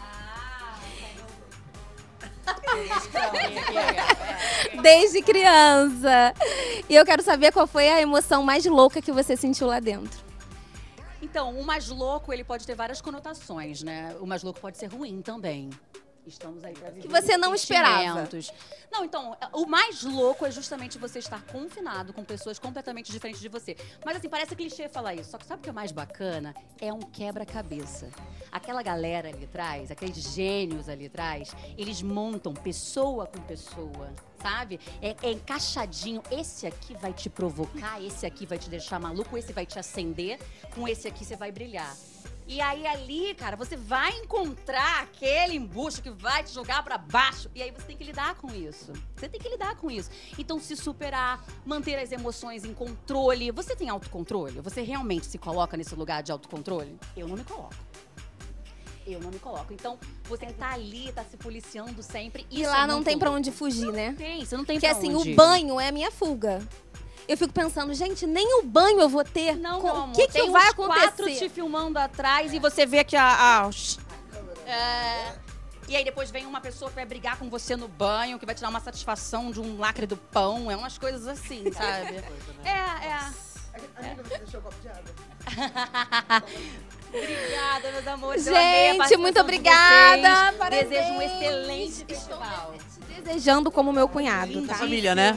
S5: Desde criança. E eu quero saber qual foi a emoção mais louca que você sentiu lá dentro.
S2: Então, o mais louco, ele pode ter várias conotações, né? O mais louco pode ser ruim também. Estamos aí pra viver.
S5: Que você não esperava.
S2: sentimentos. Não, então, o mais louco é justamente você estar confinado com pessoas completamente diferentes de você. Mas assim, parece clichê falar isso. Só que sabe o que é mais bacana? É um quebra-cabeça. Aquela galera ali atrás, aqueles gênios ali atrás, eles montam pessoa com pessoa, sabe? É encaixadinho. Esse aqui vai te provocar, esse aqui vai te deixar maluco, esse vai te acender, com esse aqui você vai brilhar. E aí ali, cara, você vai encontrar aquele embuste que vai te jogar pra baixo. E aí você tem que lidar com isso. Você tem que lidar com isso. Então, se superar, manter as emoções em controle. Você tem autocontrole? Você realmente se coloca nesse lugar de autocontrole? Eu não me coloco. Eu não me coloco. Então, você tá ali, tá se policiando sempre.
S5: E
S2: Isso
S5: lá
S2: é
S5: não
S2: muito
S5: tem pra
S2: louco.
S5: onde fugir, né?
S2: Tem, você não tem
S5: Porque
S2: pra
S5: assim,
S2: onde.
S5: o banho é a minha fuga. Eu fico pensando, gente, nem o banho eu vou ter.
S2: Não,
S5: Com-
S2: meu amor,
S5: o que
S2: tem
S5: vai
S2: uns 4
S5: acontecer?
S2: te filmando atrás e você vê que E aí depois vem uma pessoa que vai brigar com você no banho, que vai te dar uma satisfação de um lacre do pão. É umas coisas assim, sabe? Obrigada, meus amores. Eu amei a
S5: Gente,
S2: participação
S5: muito
S2: de
S5: obrigada.
S2: vocês.
S5: Parabéns.
S2: Desejo um excelente festival.
S5: Te desejando como meu cunhado, tá?
S3: Família, né?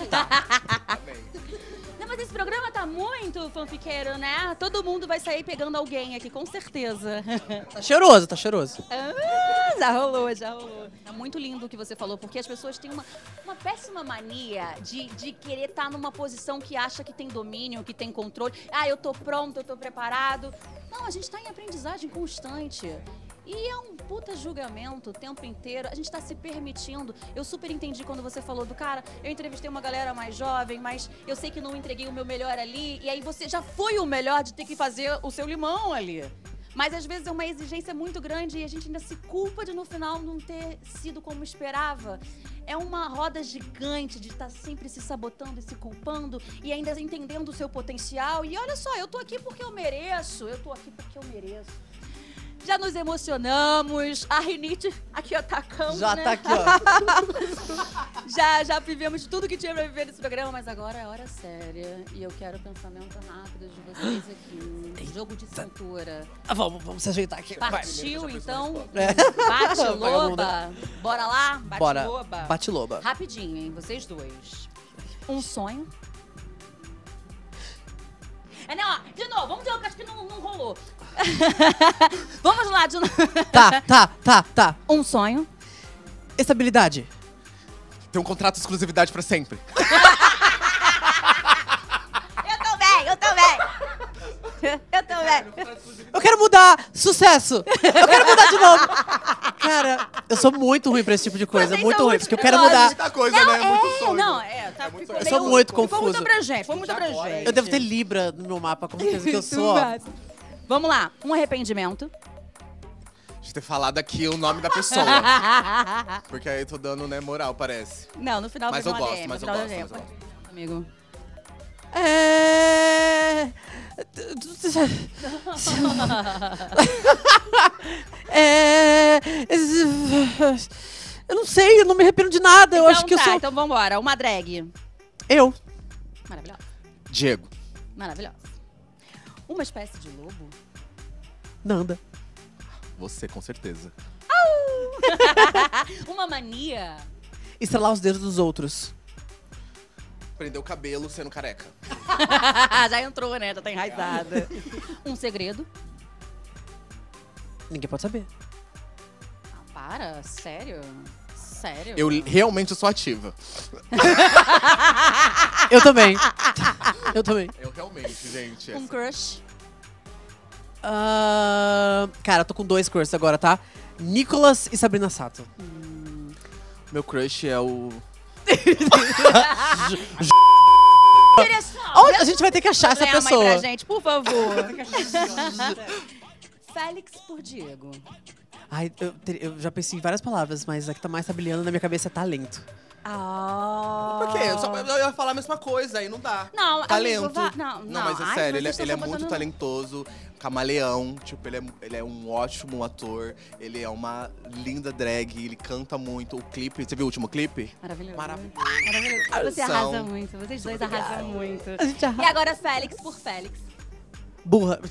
S2: Não, mas esse programa tá muito fanfiqueiro, né? Todo mundo vai sair pegando alguém aqui, com certeza.
S3: Tá cheiroso, tá cheiroso.
S2: Já rolou, já rolou. É muito lindo o que você falou, porque as pessoas têm uma péssima mania de querer estar numa posição que acha que tem domínio, que tem controle. Ah, eu tô pronto, eu tô preparado. Não, a gente tá em aprendizagem constante. E é um puta julgamento o tempo inteiro. A gente tá se permitindo. Eu super entendi quando você falou do cara. Eu entrevistei uma galera mais jovem, mas eu sei que não entreguei o meu melhor ali. E aí você já foi o melhor de ter que fazer o seu limão ali. Mas às vezes é uma exigência muito grande e a gente ainda se culpa de no final não ter sido como esperava. É uma roda gigante de estar sempre se sabotando e se culpando e ainda entendendo o seu potencial. E olha só, eu tô aqui porque eu mereço. Eu tô aqui porque eu mereço. Já nos emocionamos. A rinite aqui atacando,
S3: Já
S2: né?
S3: tá aqui, ó.
S2: Já vivemos tudo que tinha pra viver nesse programa, mas agora é hora séria. E eu quero pensamento rápido de vocês aqui. Jogo de cintura.
S3: Vamos se ajeitar aqui. Vai.
S2: Partiu, então?
S3: É.
S2: Bate
S3: Vagabundo.
S2: loba. Bora lá? Bate
S3: Bora.
S2: loba.
S3: Bate loba.
S2: Rapidinho, hein? Vocês dois. Um sonho. Não, ó, de novo. Vamos dizer que acho que não rolou. Vamos lá, de novo.
S3: Tá.
S2: Um sonho.
S3: Estabilidade.
S1: Tem um contrato de exclusividade pra sempre.
S2: Eu também.
S3: Eu quero mudar! Sucesso! Eu quero mudar de novo! Cara, eu sou muito ruim pra esse tipo de coisa.
S2: Vocês
S3: Muito
S2: são
S3: ruim,
S2: muito
S3: porque eu quero
S2: nervosos.
S3: mudar.
S1: Muita coisa, né? Muito sonho.
S2: Tá,
S1: muito
S2: ficou
S1: sonho.
S3: Eu sou muito
S2: Ficou
S3: confuso.
S2: muito abrangente, foi muito abrangente.
S3: Eu devo ter Libra no meu mapa, com certeza que eu sou. ó.
S2: Vamos lá, um arrependimento.
S1: De ter falado aqui o nome da pessoa. Porque aí eu tô dando, né, moral, parece.
S2: Não, no final
S1: Mas
S2: vai
S1: eu
S2: vir uma
S1: gosto,
S2: DM,
S1: mas
S2: no
S1: eu
S2: final
S1: gosto,
S2: da
S1: mas eu
S2: DM.
S1: gosto.
S2: Amigo.
S3: Eu não sei, eu não me arrependo de nada. Eu acho que eu sou.
S2: Então vambora. Uma drag.
S3: Eu.
S2: Maravilhosa.
S1: Diego.
S2: Maravilhosa. Uma espécie de lobo.
S3: Nanda.
S1: Você, com certeza.
S2: Uma mania.
S3: Estrelar os dedos dos outros.
S1: Prender o cabelo sendo careca.
S2: Já entrou, né? Já tá enraizada. Um segredo.
S3: Ninguém pode saber.
S2: Ah, para? Sério? Sério?
S1: Eu realmente sou ativa.
S3: Eu também. Eu também.
S1: Eu realmente, gente.
S2: Um crush.
S3: Cara, eu tô com 2 crushes agora, tá? Nicolas e Sabrina Sato.
S1: Meu crush é o...
S3: Onde a gente vai ter que achar essa
S2: Ganha a mãe
S3: pessoa?
S2: pra gente, por favor. Félix por Diego.
S3: Ai, eu já pensei em várias palavras, mas a que tá mais tabeliando na minha cabeça é talento.
S1: Por quê? Eu ia falar a mesma coisa, aí não dá.
S2: Não,
S1: Talento.
S2: amigo, não,
S1: mas é
S2: Ai,
S1: sério,
S2: vocês
S1: ele é
S2: estão
S1: muito
S2: botando-
S1: talentoso, camaleão. Tipo, ele é um ótimo ator. Ele é uma linda drag, ele canta muito. O clipe, você viu o último clipe?
S2: Maravilhoso.
S1: Maravilhoso.
S2: Maravilhoso. Você
S1: São.
S2: arrasa muito. Vocês dois arrasam muito.
S3: A gente
S2: E agora Félix por Félix.
S3: Burra.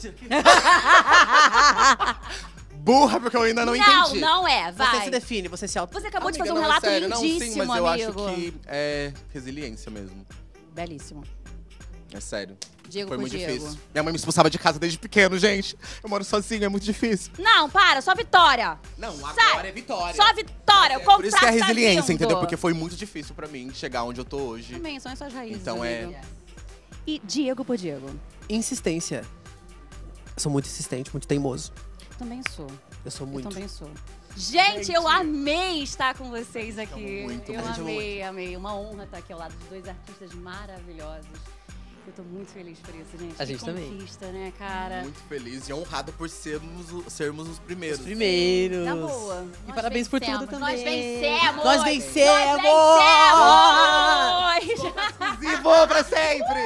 S1: Burra, porque eu ainda não entendi.
S2: Não é. Vai.
S3: Você se define, você se auto...
S2: Você acabou de
S1: Amiga,
S2: fazer um
S1: não,
S2: relato
S1: sério, não,
S2: lindíssimo,
S1: sim, mas eu
S2: amigo.
S1: acho que é resiliência mesmo.
S2: Belíssimo.
S1: É sério.
S2: Diego
S1: Foi
S2: por
S1: muito
S2: Diego.
S1: difícil. Minha mãe me expulsava de casa desde pequeno, gente. Eu moro sozinho, é muito difícil.
S2: Não, para. Só vitória.
S1: Não,
S2: Sai.
S1: é vitória.
S2: Só vitória. O
S1: Por
S2: contrato
S1: isso que é
S2: tá
S1: resiliência,
S2: vindo.
S1: entendeu? Porque foi muito difícil pra mim chegar onde eu tô hoje.
S2: Também, são essas raízes,
S1: Então
S2: amigo. E Diego por Diego.
S3: Insistência. Eu sou muito insistente, muito teimoso.
S2: Também sou.
S3: Eu sou
S2: Eu
S3: muito.
S2: também sou. Gente, eu amei estar com vocês aqui.
S1: Muito,
S2: eu
S1: muito,
S2: amei. Uma honra estar aqui ao lado de 2 artistas maravilhosos. Eu tô muito feliz por isso, gente.
S3: A gente
S2: que
S3: também.
S2: conquista, né, cara?
S1: Muito feliz e honrado por sermos os primeiros.
S3: Primeiros.
S2: Na boa.
S3: E
S2: Nós
S3: parabéns por
S2: vencemos,
S3: tudo também.
S2: Nós vencemos!
S3: Nós vencemos!
S2: Nós vencemos!
S1: Exclusivo pra sempre!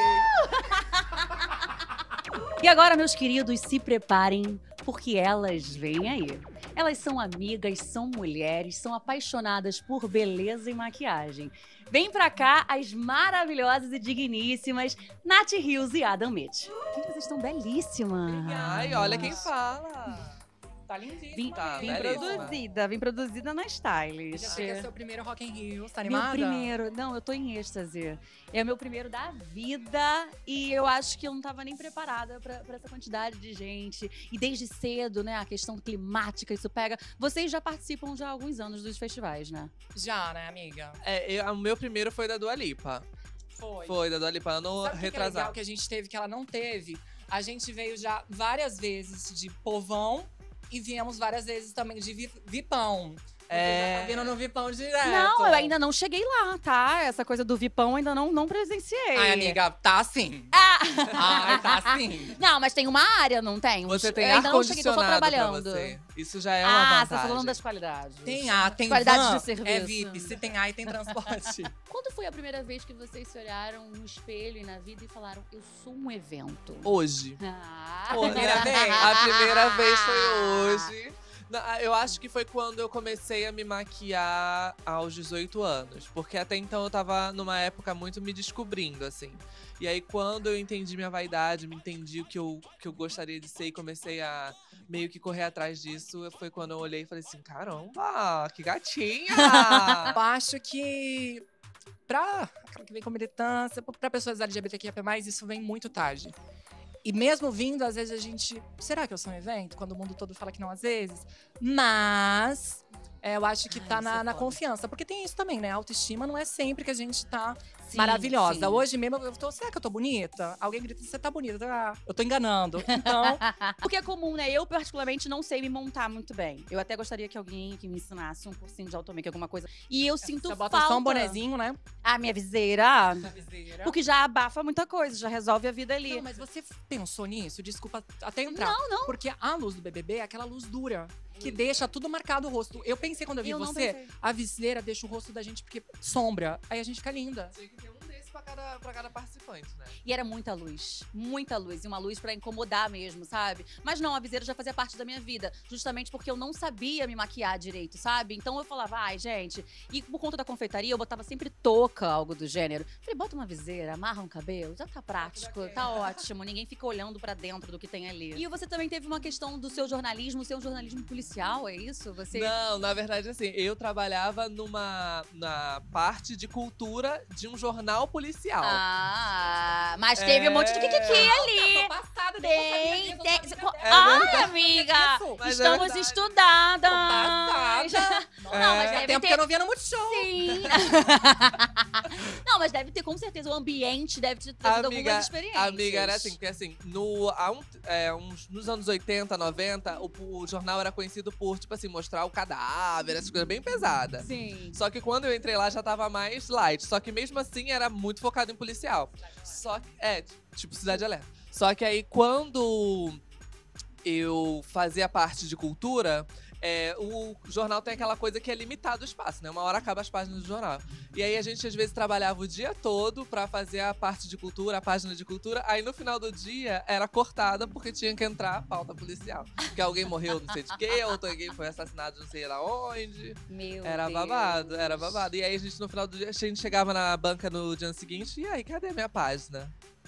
S2: E agora, meus queridos, se preparem, porque elas vêm aí. Elas são amigas, são mulheres, são apaixonadas por beleza e maquiagem. Vem pra cá as maravilhosas e digníssimas Nath Rios e Adam Mitch. Gente, vocês estão belíssimas.
S6: Ai, olha quem fala. Tá lindíssima.
S2: Vim produzida na Stylist.
S6: Já sei que é seu primeiro Rock in Rio, tá
S2: Meu
S6: animada?
S2: primeiro. Não, eu tô em êxtase. É o meu primeiro da vida e eu acho que eu não tava nem preparada pra essa quantidade de gente. E desde cedo, né, a questão climática, isso pega. Vocês já participam já há alguns anos dos festivais, né?
S6: Já, né, amiga?
S7: O meu primeiro foi da Dua Lipa. Foi da Dua Lipa, ano
S6: Sabe o que é legal
S7: retrasado.
S6: que a gente teve que ela não teve? A gente veio já várias vezes de povão e viemos várias vezes também de vipão. Já tá vindo no vipão direto.
S2: Não, eu ainda não cheguei lá, tá? Essa coisa do Vipão ainda não presenciei.
S6: Ai, amiga, tá assim.
S2: Ah,
S6: Ai, tá sim.
S2: Não, mas tem uma área, não tem?
S7: Você tem
S2: Eu ainda não cheguei, tô só
S7: ar-condicionado pra
S2: trabalhando.
S7: você. Isso já é uma
S2: Ah,
S7: vantagem.
S2: você tá falando das qualidades.
S6: Tem
S2: Qualidade
S6: van,
S2: de serviço.
S6: é VIP. Se tem A, tem transporte.
S2: Quando foi a primeira vez que vocês se olharam no espelho e na vida e falaram, eu sou um evento?
S7: Hoje.
S2: Ah.
S6: Primeira vez?
S7: A primeira vez foi hoje. Eu acho que foi quando eu comecei a me maquiar aos 18 anos. Porque até então eu tava numa época muito me descobrindo, assim. E aí, quando eu entendi minha vaidade, me entendi o que eu gostaria de ser e comecei a meio que correr atrás disso, foi quando eu olhei e falei assim, caramba, que gatinha!
S6: Eu acho que pra que vem com militância, pra pessoas LGBTQIA+, isso vem muito tarde. E mesmo vindo, às vezes a gente... Será que eu sou um evento? Quando o mundo todo fala que não, às vezes. Mas eu acho que tá na confiança. Porque tem isso também, né? A autoestima não é sempre que a gente tá maravilhosa.
S2: sim.
S6: Hoje mesmo, será que eu tô bonita? Alguém grita, você tá bonita. Ah, eu tô enganando. Então,
S2: Porque é comum, né? Eu, particularmente, não sei me montar muito bem. Eu até gostaria que alguém que me ensinasse um cursinho de automake, alguma coisa. E eu sinto
S6: você
S2: falta.
S6: bota só um bonezinho, né?
S2: A minha viseira.
S6: Viseira.
S2: Porque já abafa muita coisa, já resolve a vida ali.
S6: Não, mas você pensou nisso? Desculpa até entrar.
S2: Não.
S6: Porque a luz do BBB é aquela luz dura. Que deixa tudo marcado o rosto. Eu pensei quando eu vi
S2: Eu não
S6: você,
S2: pensei.
S6: a viseira deixa o rosto da gente porque sombra. Aí a gente fica linda.
S7: Tinha que ter um desse pra cada participante, né?
S2: E era muita luz. Muita luz. E uma luz pra incomodar mesmo, sabe? Mas não, a viseira já fazia parte da minha vida. Justamente porque eu não sabia me maquiar direito, sabe? Então eu falava, ai, gente. E por conta da confeitaria, eu botava sempre touca, algo do gênero. Falei, bota uma viseira, amarra um cabelo, já tá prático, tá ótimo. Ninguém fica olhando pra dentro do que tem ali. E você também teve uma questão do seu jornalismo policial, é isso? Você.
S7: Não, na verdade, assim, eu trabalhava na parte de cultura de um jornal policial.
S2: Ah, mas teve um monte de kikiki ali.
S6: Tô passada,
S2: Tem.
S7: É
S2: Ai,
S7: verdade.
S2: amiga,
S7: Mas é
S2: estamos
S7: verdade.
S2: estudadas.
S6: Passada.
S2: Não, mas
S6: Há
S2: deve
S6: tempo
S2: ter.
S6: que eu não via no Multishow.
S2: Sim. Não, mas deve ter, com certeza, o ambiente deve ter trazido algumas experiências.
S7: Amiga, era assim, porque assim, nos anos 80, 90, o jornal era conhecido por, tipo assim, mostrar o cadáver, essas coisas bem pesadas.
S2: Sim.
S7: Só que quando eu entrei lá já tava mais light. Só que mesmo assim era muito focado em policial. Só que, tipo Cidade Alerta. Só que aí quando eu fazia parte de cultura, o jornal tem aquela coisa que é limitado o espaço, né? Uma hora acaba as páginas do jornal. E aí a gente às vezes trabalhava o dia todo pra fazer a parte de cultura, a página de cultura. Aí no final do dia era cortada porque tinha que entrar a pauta policial. Porque alguém morreu não sei de quê, ou alguém foi assassinado não sei lá onde.
S2: Meu
S7: Era
S2: Deus.
S7: babado, era babado. E aí a gente no final do dia, a gente chegava na banca no dia seguinte, e aí, cadê a minha página?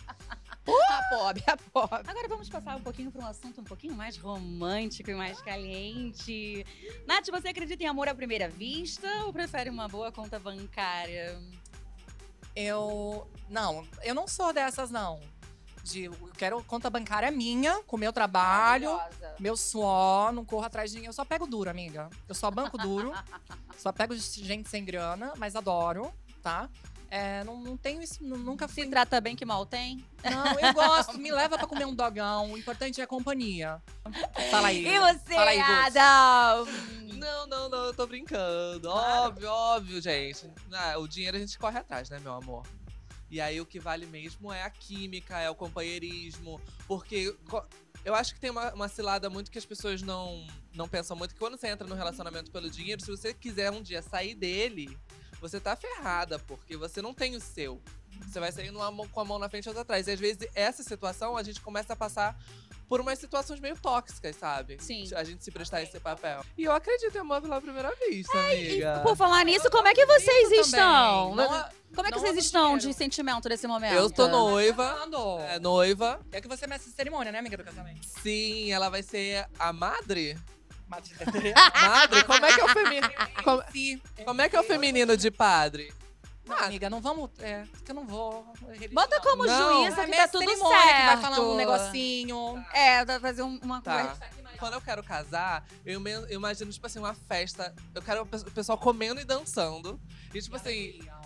S2: A pobre. Agora vamos passar um pouquinho para um assunto um pouquinho mais romântico e mais caliente. Nath, você acredita em amor à primeira vista ou prefere uma boa conta bancária?
S6: Eu não sou dessas, não. Eu quero conta bancária minha, com o meu trabalho,
S2: Maravilhosa.
S6: meu suor, não corro atrás de ninguém. Eu só pego duro, amiga. Eu só banco duro, só pego gente sem grana, mas adoro, tá? Não tenho isso, nunca fui.
S2: Se trata bem que mal tem?
S6: Não, eu gosto, me leva pra comer um dogão. O importante é a companhia. Fala aí.
S2: E você,
S6: Fala aí, Gus.
S2: Adam?
S7: Não, eu tô brincando. Óbvio, gente. O dinheiro a gente corre atrás, né, meu amor? E aí o que vale mesmo é a química, é o companheirismo. Porque eu acho que tem uma cilada muito que as pessoas não pensam muito. Que quando você entra no relacionamento pelo dinheiro, se você quiser um dia sair dele, você tá ferrada, porque você não tem o seu. Você vai sair com a mão na frente e outra atrás. E às vezes, essa situação, a gente começa a passar por umas situações meio tóxicas, sabe?
S2: Sim.
S7: A gente se prestar esse papel. E eu acredito em amor pela primeira vista, amiga.
S2: Por falar nisso, como é que vocês
S6: Isso
S2: estão?
S6: também. Não,
S2: Como é que
S6: não
S2: vocês
S6: amo
S2: estão
S6: dinheiro.
S2: de sentimento nesse momento?
S7: Eu tô noiva.
S6: Falando.
S7: Noiva.
S6: É que você é mestre de cerimônia, né, amiga do casamento?
S7: Sim, ela vai ser a madre?
S6: Madre de Dedê.
S7: Madre? Como é que é o feminino?
S6: Sim.
S7: Como é que é o feminino de padre?
S6: Não, amiga, não vamos. Que eu não vou.
S2: Bota como
S7: Não.
S2: juíza
S6: É
S2: que tá
S6: mestre
S2: tudo
S6: de cerimônia
S2: certo.
S6: que vai falar um negocinho.
S2: Vai fazer uma
S7: Tá.
S2: conversa.
S7: Quando eu quero casar, eu imagino, tipo assim, uma festa. Eu quero o pessoal comendo e dançando. E, tipo assim,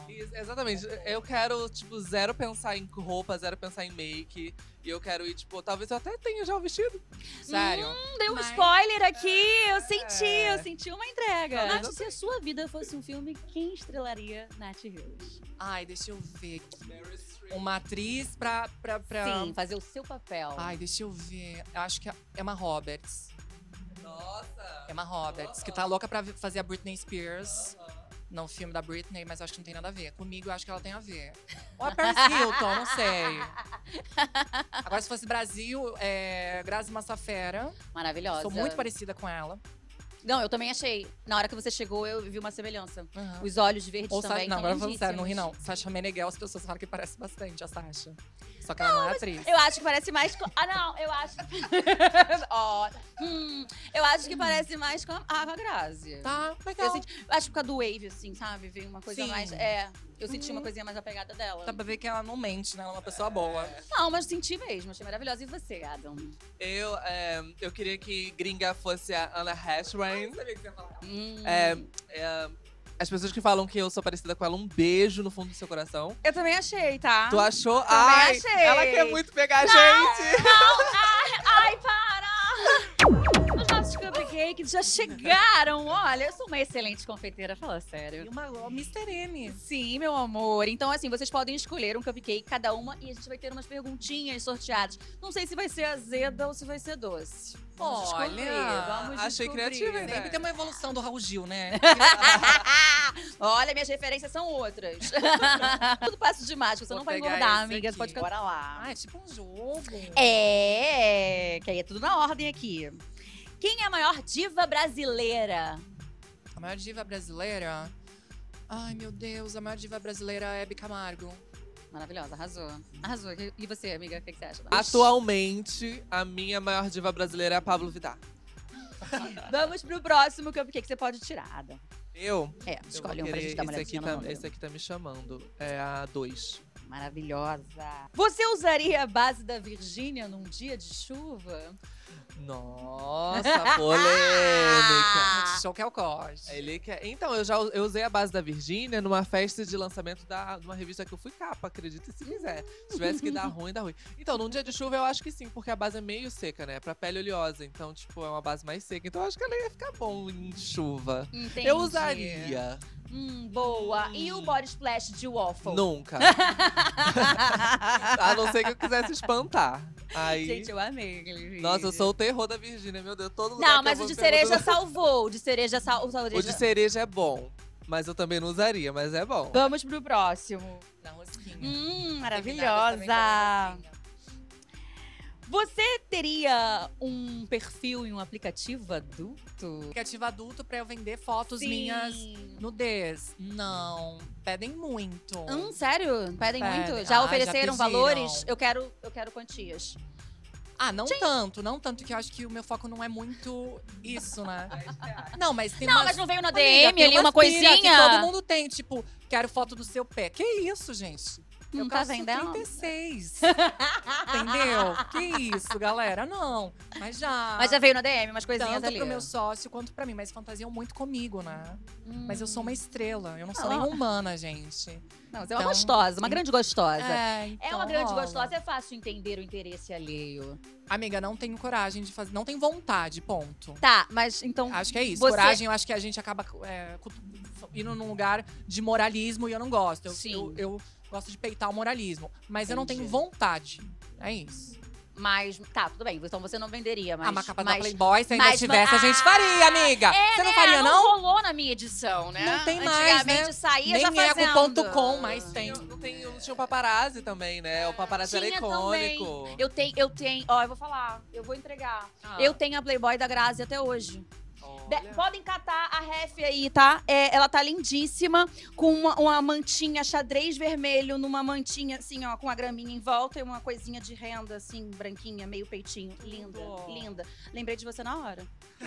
S7: Exatamente. Eu quero, tipo, zero pensar em roupa, zero pensar em make. E eu quero ir, tipo, talvez eu até tenha já o vestido.
S6: Sério.
S2: Deu um
S6: Mas-
S2: spoiler aqui, eu senti uma entrega.
S7: Não,
S2: Nath, se a sua vida fosse um filme, quem estrelaria Nath Rios?
S6: Ai, deixa eu ver aqui. Uma atriz pra...
S2: Sim, fazer o seu papel.
S6: Ai, deixa eu ver. Eu acho que é Emma Roberts.
S7: Nossa!
S6: Emma Roberts, que tá louca pra fazer a Britney Spears. No filme da Britney, mas eu acho que não tem nada a ver. Comigo, eu acho que ela tem a ver. Ou a Paris Hilton, não sei. Agora, se fosse Brasil, Grazi Massafera.
S2: Maravilhosa.
S6: Sou muito parecida com ela.
S2: Não, eu também achei. Na hora que você chegou, eu vi uma semelhança.
S6: Uhum.
S2: Os olhos verdes
S6: Ou
S2: também.
S6: Não,
S2: são
S6: agora falando sério, não ri
S2: lindíssimos.
S6: não. Sasha Meneghel, as pessoas falam que parece bastante a Sasha. Só que ela não é atriz.
S2: Eu acho que parece mais com... Ah, não, eu acho... Ó, eu acho que parece mais com a Grazi.
S6: Tá,
S2: Eu,
S6: legal.
S2: eu acho que por causa do Wave, assim, sabe? Veio uma coisa
S6: Sim.
S2: mais... Eu senti uma coisinha mais apegada dela.
S6: Dá pra ver que ela não mente, né? Ela é uma pessoa boa.
S2: Não, mas senti mesmo. Achei maravilhosa. E você, Adam?
S7: Eu queria que gringa fosse a Anna Hathaway.
S2: Hum.
S7: As pessoas que falam que eu sou parecida com ela, um beijo no fundo do seu coração.
S2: Eu também achei, tá?
S7: Tu achou?
S2: Também
S7: Ai,
S2: achei.
S7: ela quer muito pegar a gente.
S2: Ai, para! Os nossos cupcakes já chegaram. Olha, eu sou uma excelente confeiteira, fala sério.
S6: E uma Mr. M.
S2: Sim, meu amor. Então, assim, vocês podem escolher um cupcake cada uma e a gente vai ter umas perguntinhas sorteadas. Não sei se vai ser azeda ou se vai ser doce. Vamos
S6: Olha,
S2: descobrir, vamos
S7: achei
S2: descobrir.
S7: criativa, né?
S6: Sempre tem uma evolução do Raul Gil, né?
S2: Olha, minhas referências são outras. Tudo passo de mágica, você
S6: Vou
S2: não vai
S6: pegar
S2: engordar,
S6: esse
S2: amiga. Você
S6: aqui.
S2: pode ficar. Bora lá.
S6: Ah, é tipo um jogo.
S2: Que aí é tudo na ordem aqui. Quem é a maior diva brasileira?
S6: A maior diva brasileira? Ai, meu Deus, a maior diva brasileira é Hebe Camargo.
S2: Maravilhosa, arrasou. Arrasou. E você, amiga, o que você acha?
S7: Atualmente, a minha maior diva brasileira é a Pablo Vittar.
S2: Vamos pro próximo cupcake que você pode tirar, Adam.
S7: Eu?
S2: Escolhe
S7: Eu
S2: um
S7: vou
S2: pra gente
S7: querer-
S2: dar uma
S7: esse aqui
S2: olhadinha no
S7: tá,
S2: número.
S7: esse aqui tá me chamando. É a 2.
S2: Maravilhosa. Você usaria a base da Virgínia num dia de chuva?
S7: Nossa, polêmica.
S6: Show que é o corte.
S7: Ele quer... Então, eu usei a base da Virgínia numa festa de lançamento de uma revista que eu fui capa, acredite se quiser. Se tivesse que dar ruim, dá ruim. Então, num dia de chuva, eu acho que sim, porque a base é meio seca, né? Pra pele oleosa. Então, tipo, é uma base mais seca. Então, eu acho que ela ia ficar bom em chuva.
S2: Entendi.
S7: Eu usaria.
S2: Boa. E o body splash de waffle?
S7: Nunca. A não ser que eu quisesse espantar. Aí...
S2: Gente, eu amei aquele vídeo.
S7: Nossa, eu sou o terror da Virgínia, meu Deus. Todo lugar
S2: Não,
S7: que
S2: mas
S7: eu
S2: o
S7: vou
S2: de
S7: perguntar-
S2: cereja salvou. O de cereja salvou.
S7: O de cereja é bom. Mas eu também não usaria, mas é bom.
S2: Vamos pro próximo.
S6: Na rosquinha.
S2: Maravilhosa. Você teria um perfil em um aplicativo adulto?
S6: Aplicativo adulto pra eu vender fotos minhas nudez. Não. Pedem muito.
S2: Sério? Pedem
S6: Pedem.
S2: muito? Já
S6: Ah,
S2: ofereceram
S6: já pediram.
S2: valores? Eu quero quantias.
S6: Ah, não tanto que eu acho que o meu foco não é muito isso, né? Não, mas tem
S2: Não,
S6: umas...
S2: mas não veio na
S6: Amiga,
S2: DM
S6: tem
S2: ali
S6: umas
S2: uma
S6: pilha
S2: coisinha?
S6: Que todo mundo tem, tipo, quero foto do seu pé. Que isso, gente?
S2: Não
S6: eu
S2: tá
S6: calço
S2: vendendo?
S6: 36. Entendeu? Que isso, galera? Não. Mas já.
S2: Mas já veio na DM umas coisinhas
S6: tanto
S2: ali.
S6: pro meu sócio quanto pra mim. Mas fantasiam muito comigo, né? Mas eu sou uma estrela. Eu não sou
S2: Ah.
S6: nem humana, gente.
S2: Não, você é uma
S6: Então,
S2: gostosa, uma grande gostosa.
S6: É,
S2: É
S6: então
S2: uma grande
S6: rola.
S2: gostosa, é fácil entender o interesse alheio.
S6: Amiga, não tenho coragem de fazer. Não tenho vontade, ponto.
S2: Tá, mas então.
S6: Acho que é isso.
S2: Você-
S6: Coragem, eu acho que a gente acaba indo num lugar de moralismo e eu não gosto.
S2: Sim.
S6: Eu gosto de peitar o moralismo. Mas eu não
S2: Entendi.
S6: tenho vontade. É isso.
S2: Mas. Tá, tudo bem. Então você não venderia, mas.
S6: Uma capa da
S2: mas
S6: Playboy, se ainda
S2: mas-
S6: tivesse, a gente faria, amiga. Você não
S2: né,
S6: faria, não?
S2: rolou na minha edição, né?
S6: Não tem mais,
S2: Antigamente
S6: né?
S2: saía já
S6: Nem
S2: fazendo.
S6: ego.com, mas tem.
S7: Não tinha o paparazzi também, né? O paparazzi era
S2: Tinha
S7: icônico.
S2: Eu tenho. Ó, eu vou falar. Eu vou entregar.
S6: Ah.
S2: Eu tenho a Playboy da Grazi até hoje.
S7: Olha.
S2: Podem catar a ref aí, tá? Ela tá lindíssima, com uma mantinha xadrez vermelho, numa mantinha, assim, ó, com a graminha em volta e uma coisinha de renda, assim, branquinha, meio peitinho. Linda, linda. Lembrei de você na hora.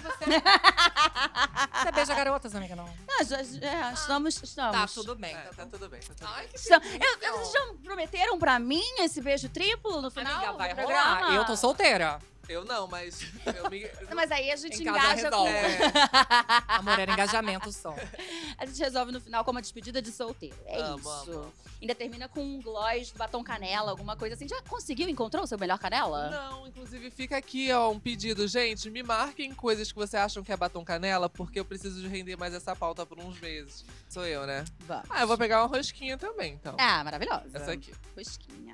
S6: Você beija garotas, amiga, não?
S2: Estamos.
S6: Tá, tudo bem.
S7: Tá tudo bem. Tá tudo
S6: Ai,
S7: bem.
S6: que
S2: Vocês já prometeram pra mim esse beijo triplo no final
S6: Amiga,
S2: do
S6: vai
S2: programa?
S6: rolar. Eu tô solteira.
S7: Eu não, mas eu me...
S2: Não, mas aí a gente
S6: Em casa
S2: engaja com...
S6: resolve. Amor, era engajamento só.
S2: A gente resolve no final com uma despedida de solteiro. É
S7: Amo,
S2: isso.
S7: amo.
S2: Ainda termina com um gloss, batom canela, alguma coisa assim. Já conseguiu? Encontrou o seu melhor canela?
S7: Não, inclusive fica aqui, ó, um pedido. Gente, me marquem coisas que você acham que é batom canela, porque eu preciso de render mais essa pauta por uns meses. Sou eu, né?
S2: Vamos.
S7: Ah, eu vou pegar uma rosquinha também, então.
S2: Ah, maravilhosa.
S7: Essa aqui.
S2: Rosquinha.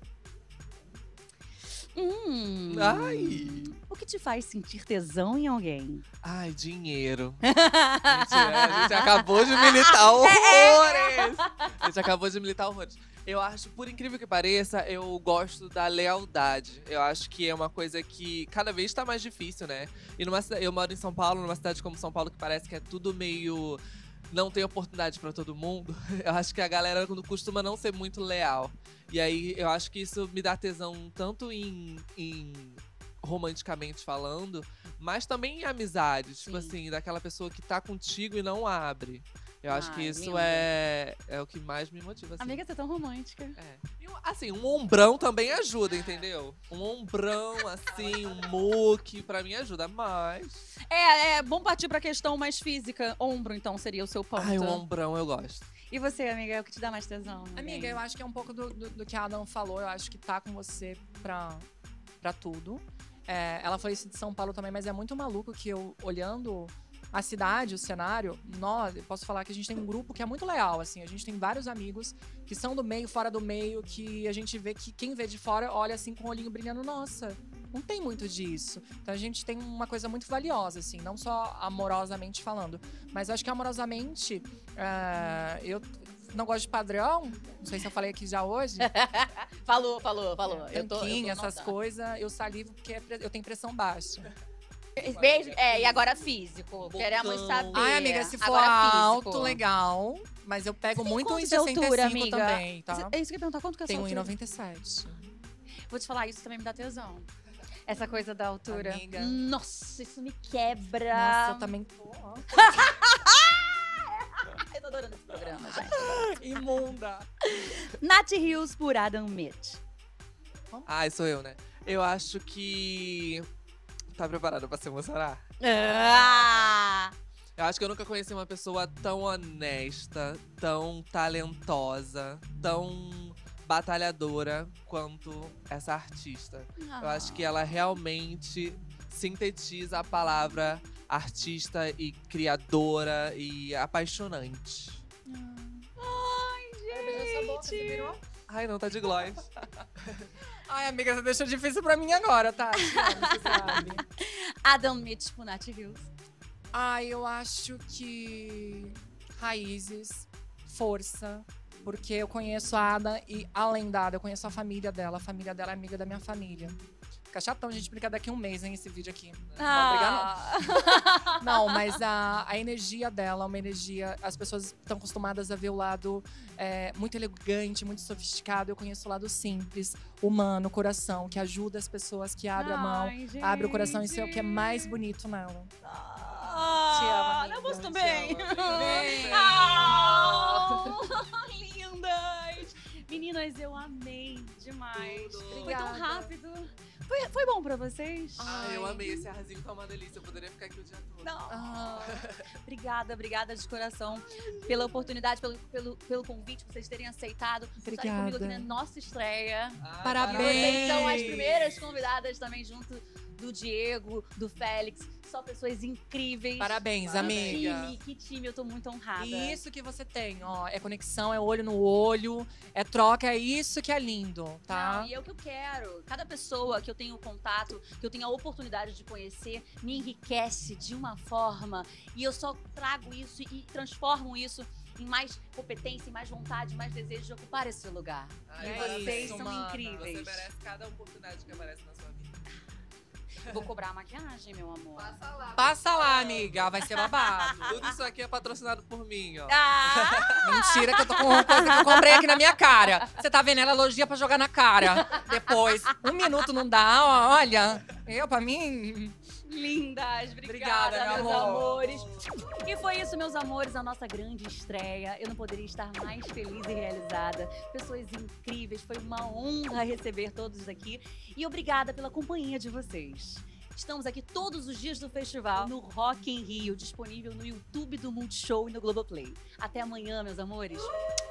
S7: Ai!
S2: O que te faz sentir tesão em alguém?
S7: Ai, dinheiro. Mentira, a gente acabou de militar horrores! A gente acabou de militar horrores. Eu acho, por incrível que pareça, eu gosto da lealdade. Eu acho que é uma coisa que cada vez tá mais difícil, né? E eu moro em São Paulo, numa cidade como São Paulo, que parece que é tudo meio... não tem oportunidade pra todo mundo. Eu acho que a galera costuma não ser muito leal. E aí, eu acho que isso me dá tesão tanto em romanticamente falando, mas também em amizade. Tipo
S2: Sim.
S7: assim, daquela pessoa que tá contigo e não abre. Eu acho que
S2: Ai,
S7: isso
S2: lindo.
S7: é o que mais me motiva. Assim.
S2: Amiga, você é tão romântica.
S7: É. E, assim, um ombrão também ajuda, entendeu? Um ombrão, assim, um muque, pra mim ajuda, mas...
S2: É bom partir pra questão mais física. Ombro, então, seria o seu ponto.
S7: Ai, um ombrão eu gosto.
S2: E você, amiga, é o que te dá mais tesão?
S6: Amiga, eu acho que é um pouco do que a Adam falou. Eu acho que tá com você pra tudo. É, ela foi isso de São Paulo também, mas é muito maluco que eu, olhando a cidade, o cenário, eu posso falar que a gente tem um grupo que é muito leal, assim. A gente tem vários amigos que são do meio, fora do meio, que a gente vê que quem vê de fora olha assim com o olhinho brilhando. Nossa, não tem muito disso. Então a gente tem uma coisa muito valiosa, assim, não só amorosamente falando. Mas eu acho que amorosamente, eu não gosto de padrão. Não sei se eu falei aqui já hoje.
S2: Falou.
S6: Tanquinho, essas coisas, eu salivo porque eu tenho pressão baixa.
S2: Beijo. E agora físico. Queremos saber.
S6: Ai, amiga, se for
S2: Agora
S6: alto,
S2: físico.
S6: legal. Mas eu pego
S2: Você tem
S6: muito
S2: quanto
S6: em
S2: de altura,
S6: 65
S2: amiga?
S6: também, tá?
S2: É isso que eu ia perguntar. Quanto que é a
S6: Tenho
S2: sua altura?
S6: 1,97.
S2: Vou te falar, isso também me dá tesão. Essa coisa da altura.
S6: Amiga.
S2: Nossa, isso me quebra.
S6: Nossa, eu também tô. ó.
S2: Eu tô adorando esse programa, gente.
S6: Imunda.
S2: Nath Rios por Adam Mitch.
S7: Ai, sou eu, né? Eu acho que... Tá preparada pra se emocionar? Eu acho que eu nunca conheci uma pessoa tão honesta, tão talentosa, tão batalhadora quanto essa artista. Eu acho que ela realmente sintetiza a palavra artista e criadora e apaixonante.
S2: Gente.
S7: Ai, não, tá de gloss.
S6: Ai, amiga, você deixou difícil pra mim agora, tá? Você sabe.
S2: Adam Mitch por Nath Rios.
S6: Ai, eu acho que raízes, força, porque eu conheço a Ada e, além da Ada, eu conheço a família dela. A família dela é amiga da minha família. Fica chatão a gente brigar daqui um mês, hein, esse vídeo aqui. Não pode brigar, não. Não, mas a energia dela, uma energia... As pessoas estão acostumadas a ver o lado muito elegante, muito sofisticado. Eu conheço o lado simples, humano, coração, que ajuda as pessoas, que abre a mão, abre o coração. Isso é o que é mais bonito nela. Te amo, amiga.
S2: Eu gosto
S6: Te
S2: também.
S6: amo.
S2: Lindas! Meninas, eu amei demais.
S7: Tudo.
S2: Foi
S6: Obrigada.
S2: tão rápido. Foi bom pra vocês?
S7: Ai, eu amei. Esse arzinho tá uma delícia. Eu poderia ficar aqui o dia todo.
S2: Não.
S6: Ah.
S2: Obrigada de coração pela oportunidade, pelo convite, vocês terem aceitado estarem comigo aqui
S6: Obrigada.
S2: na nossa estreia.
S7: Ai,
S6: Parabéns.
S2: Vocês são as primeiras convidadas também, junto do Diego, do Félix. Só pessoas incríveis.
S6: Parabéns,
S2: Que
S6: amiga.
S2: time, que time, eu tô muito honrada.
S6: E isso que você tem, ó, é conexão, é olho no olho, é troca, é isso que é lindo, tá?
S2: Não, e é o que eu quero. Cada pessoa que eu tenho contato, que eu tenho a oportunidade de conhecer, me enriquece de uma forma. E eu só trago isso e transformo isso em mais competência, em mais vontade, mais desejo de ocupar esse lugar.
S7: Ai,
S2: E
S6: é
S2: vocês
S6: isso,
S2: são
S6: mana.
S2: incríveis.
S7: Você merece cada oportunidade que aparece na sua vida.
S2: Vou cobrar a maquiagem, meu amor.
S6: Passa lá, amiga, vai ser babado.
S7: Tudo isso aqui é patrocinado por mim, ó.
S2: Ah!
S6: Mentira que eu tô com uma coisa que eu comprei aqui na minha cara. Você tá vendo? Ela elogia pra jogar na cara. Depois, 1 minuto não dá, ó, olha. Pra mim...
S2: Lindas,
S6: Obrigada,
S2: obrigada,
S6: meu
S2: meus
S6: amor.
S2: amores. E foi isso, meus amores, a nossa grande estreia. Eu não poderia estar mais feliz e realizada. Pessoas incríveis, foi uma honra receber todos aqui. E obrigada pela companhia de vocês. Estamos aqui todos os dias do festival no Rock in Rio, disponível no YouTube do Multishow e no Globoplay. Até amanhã, meus amores.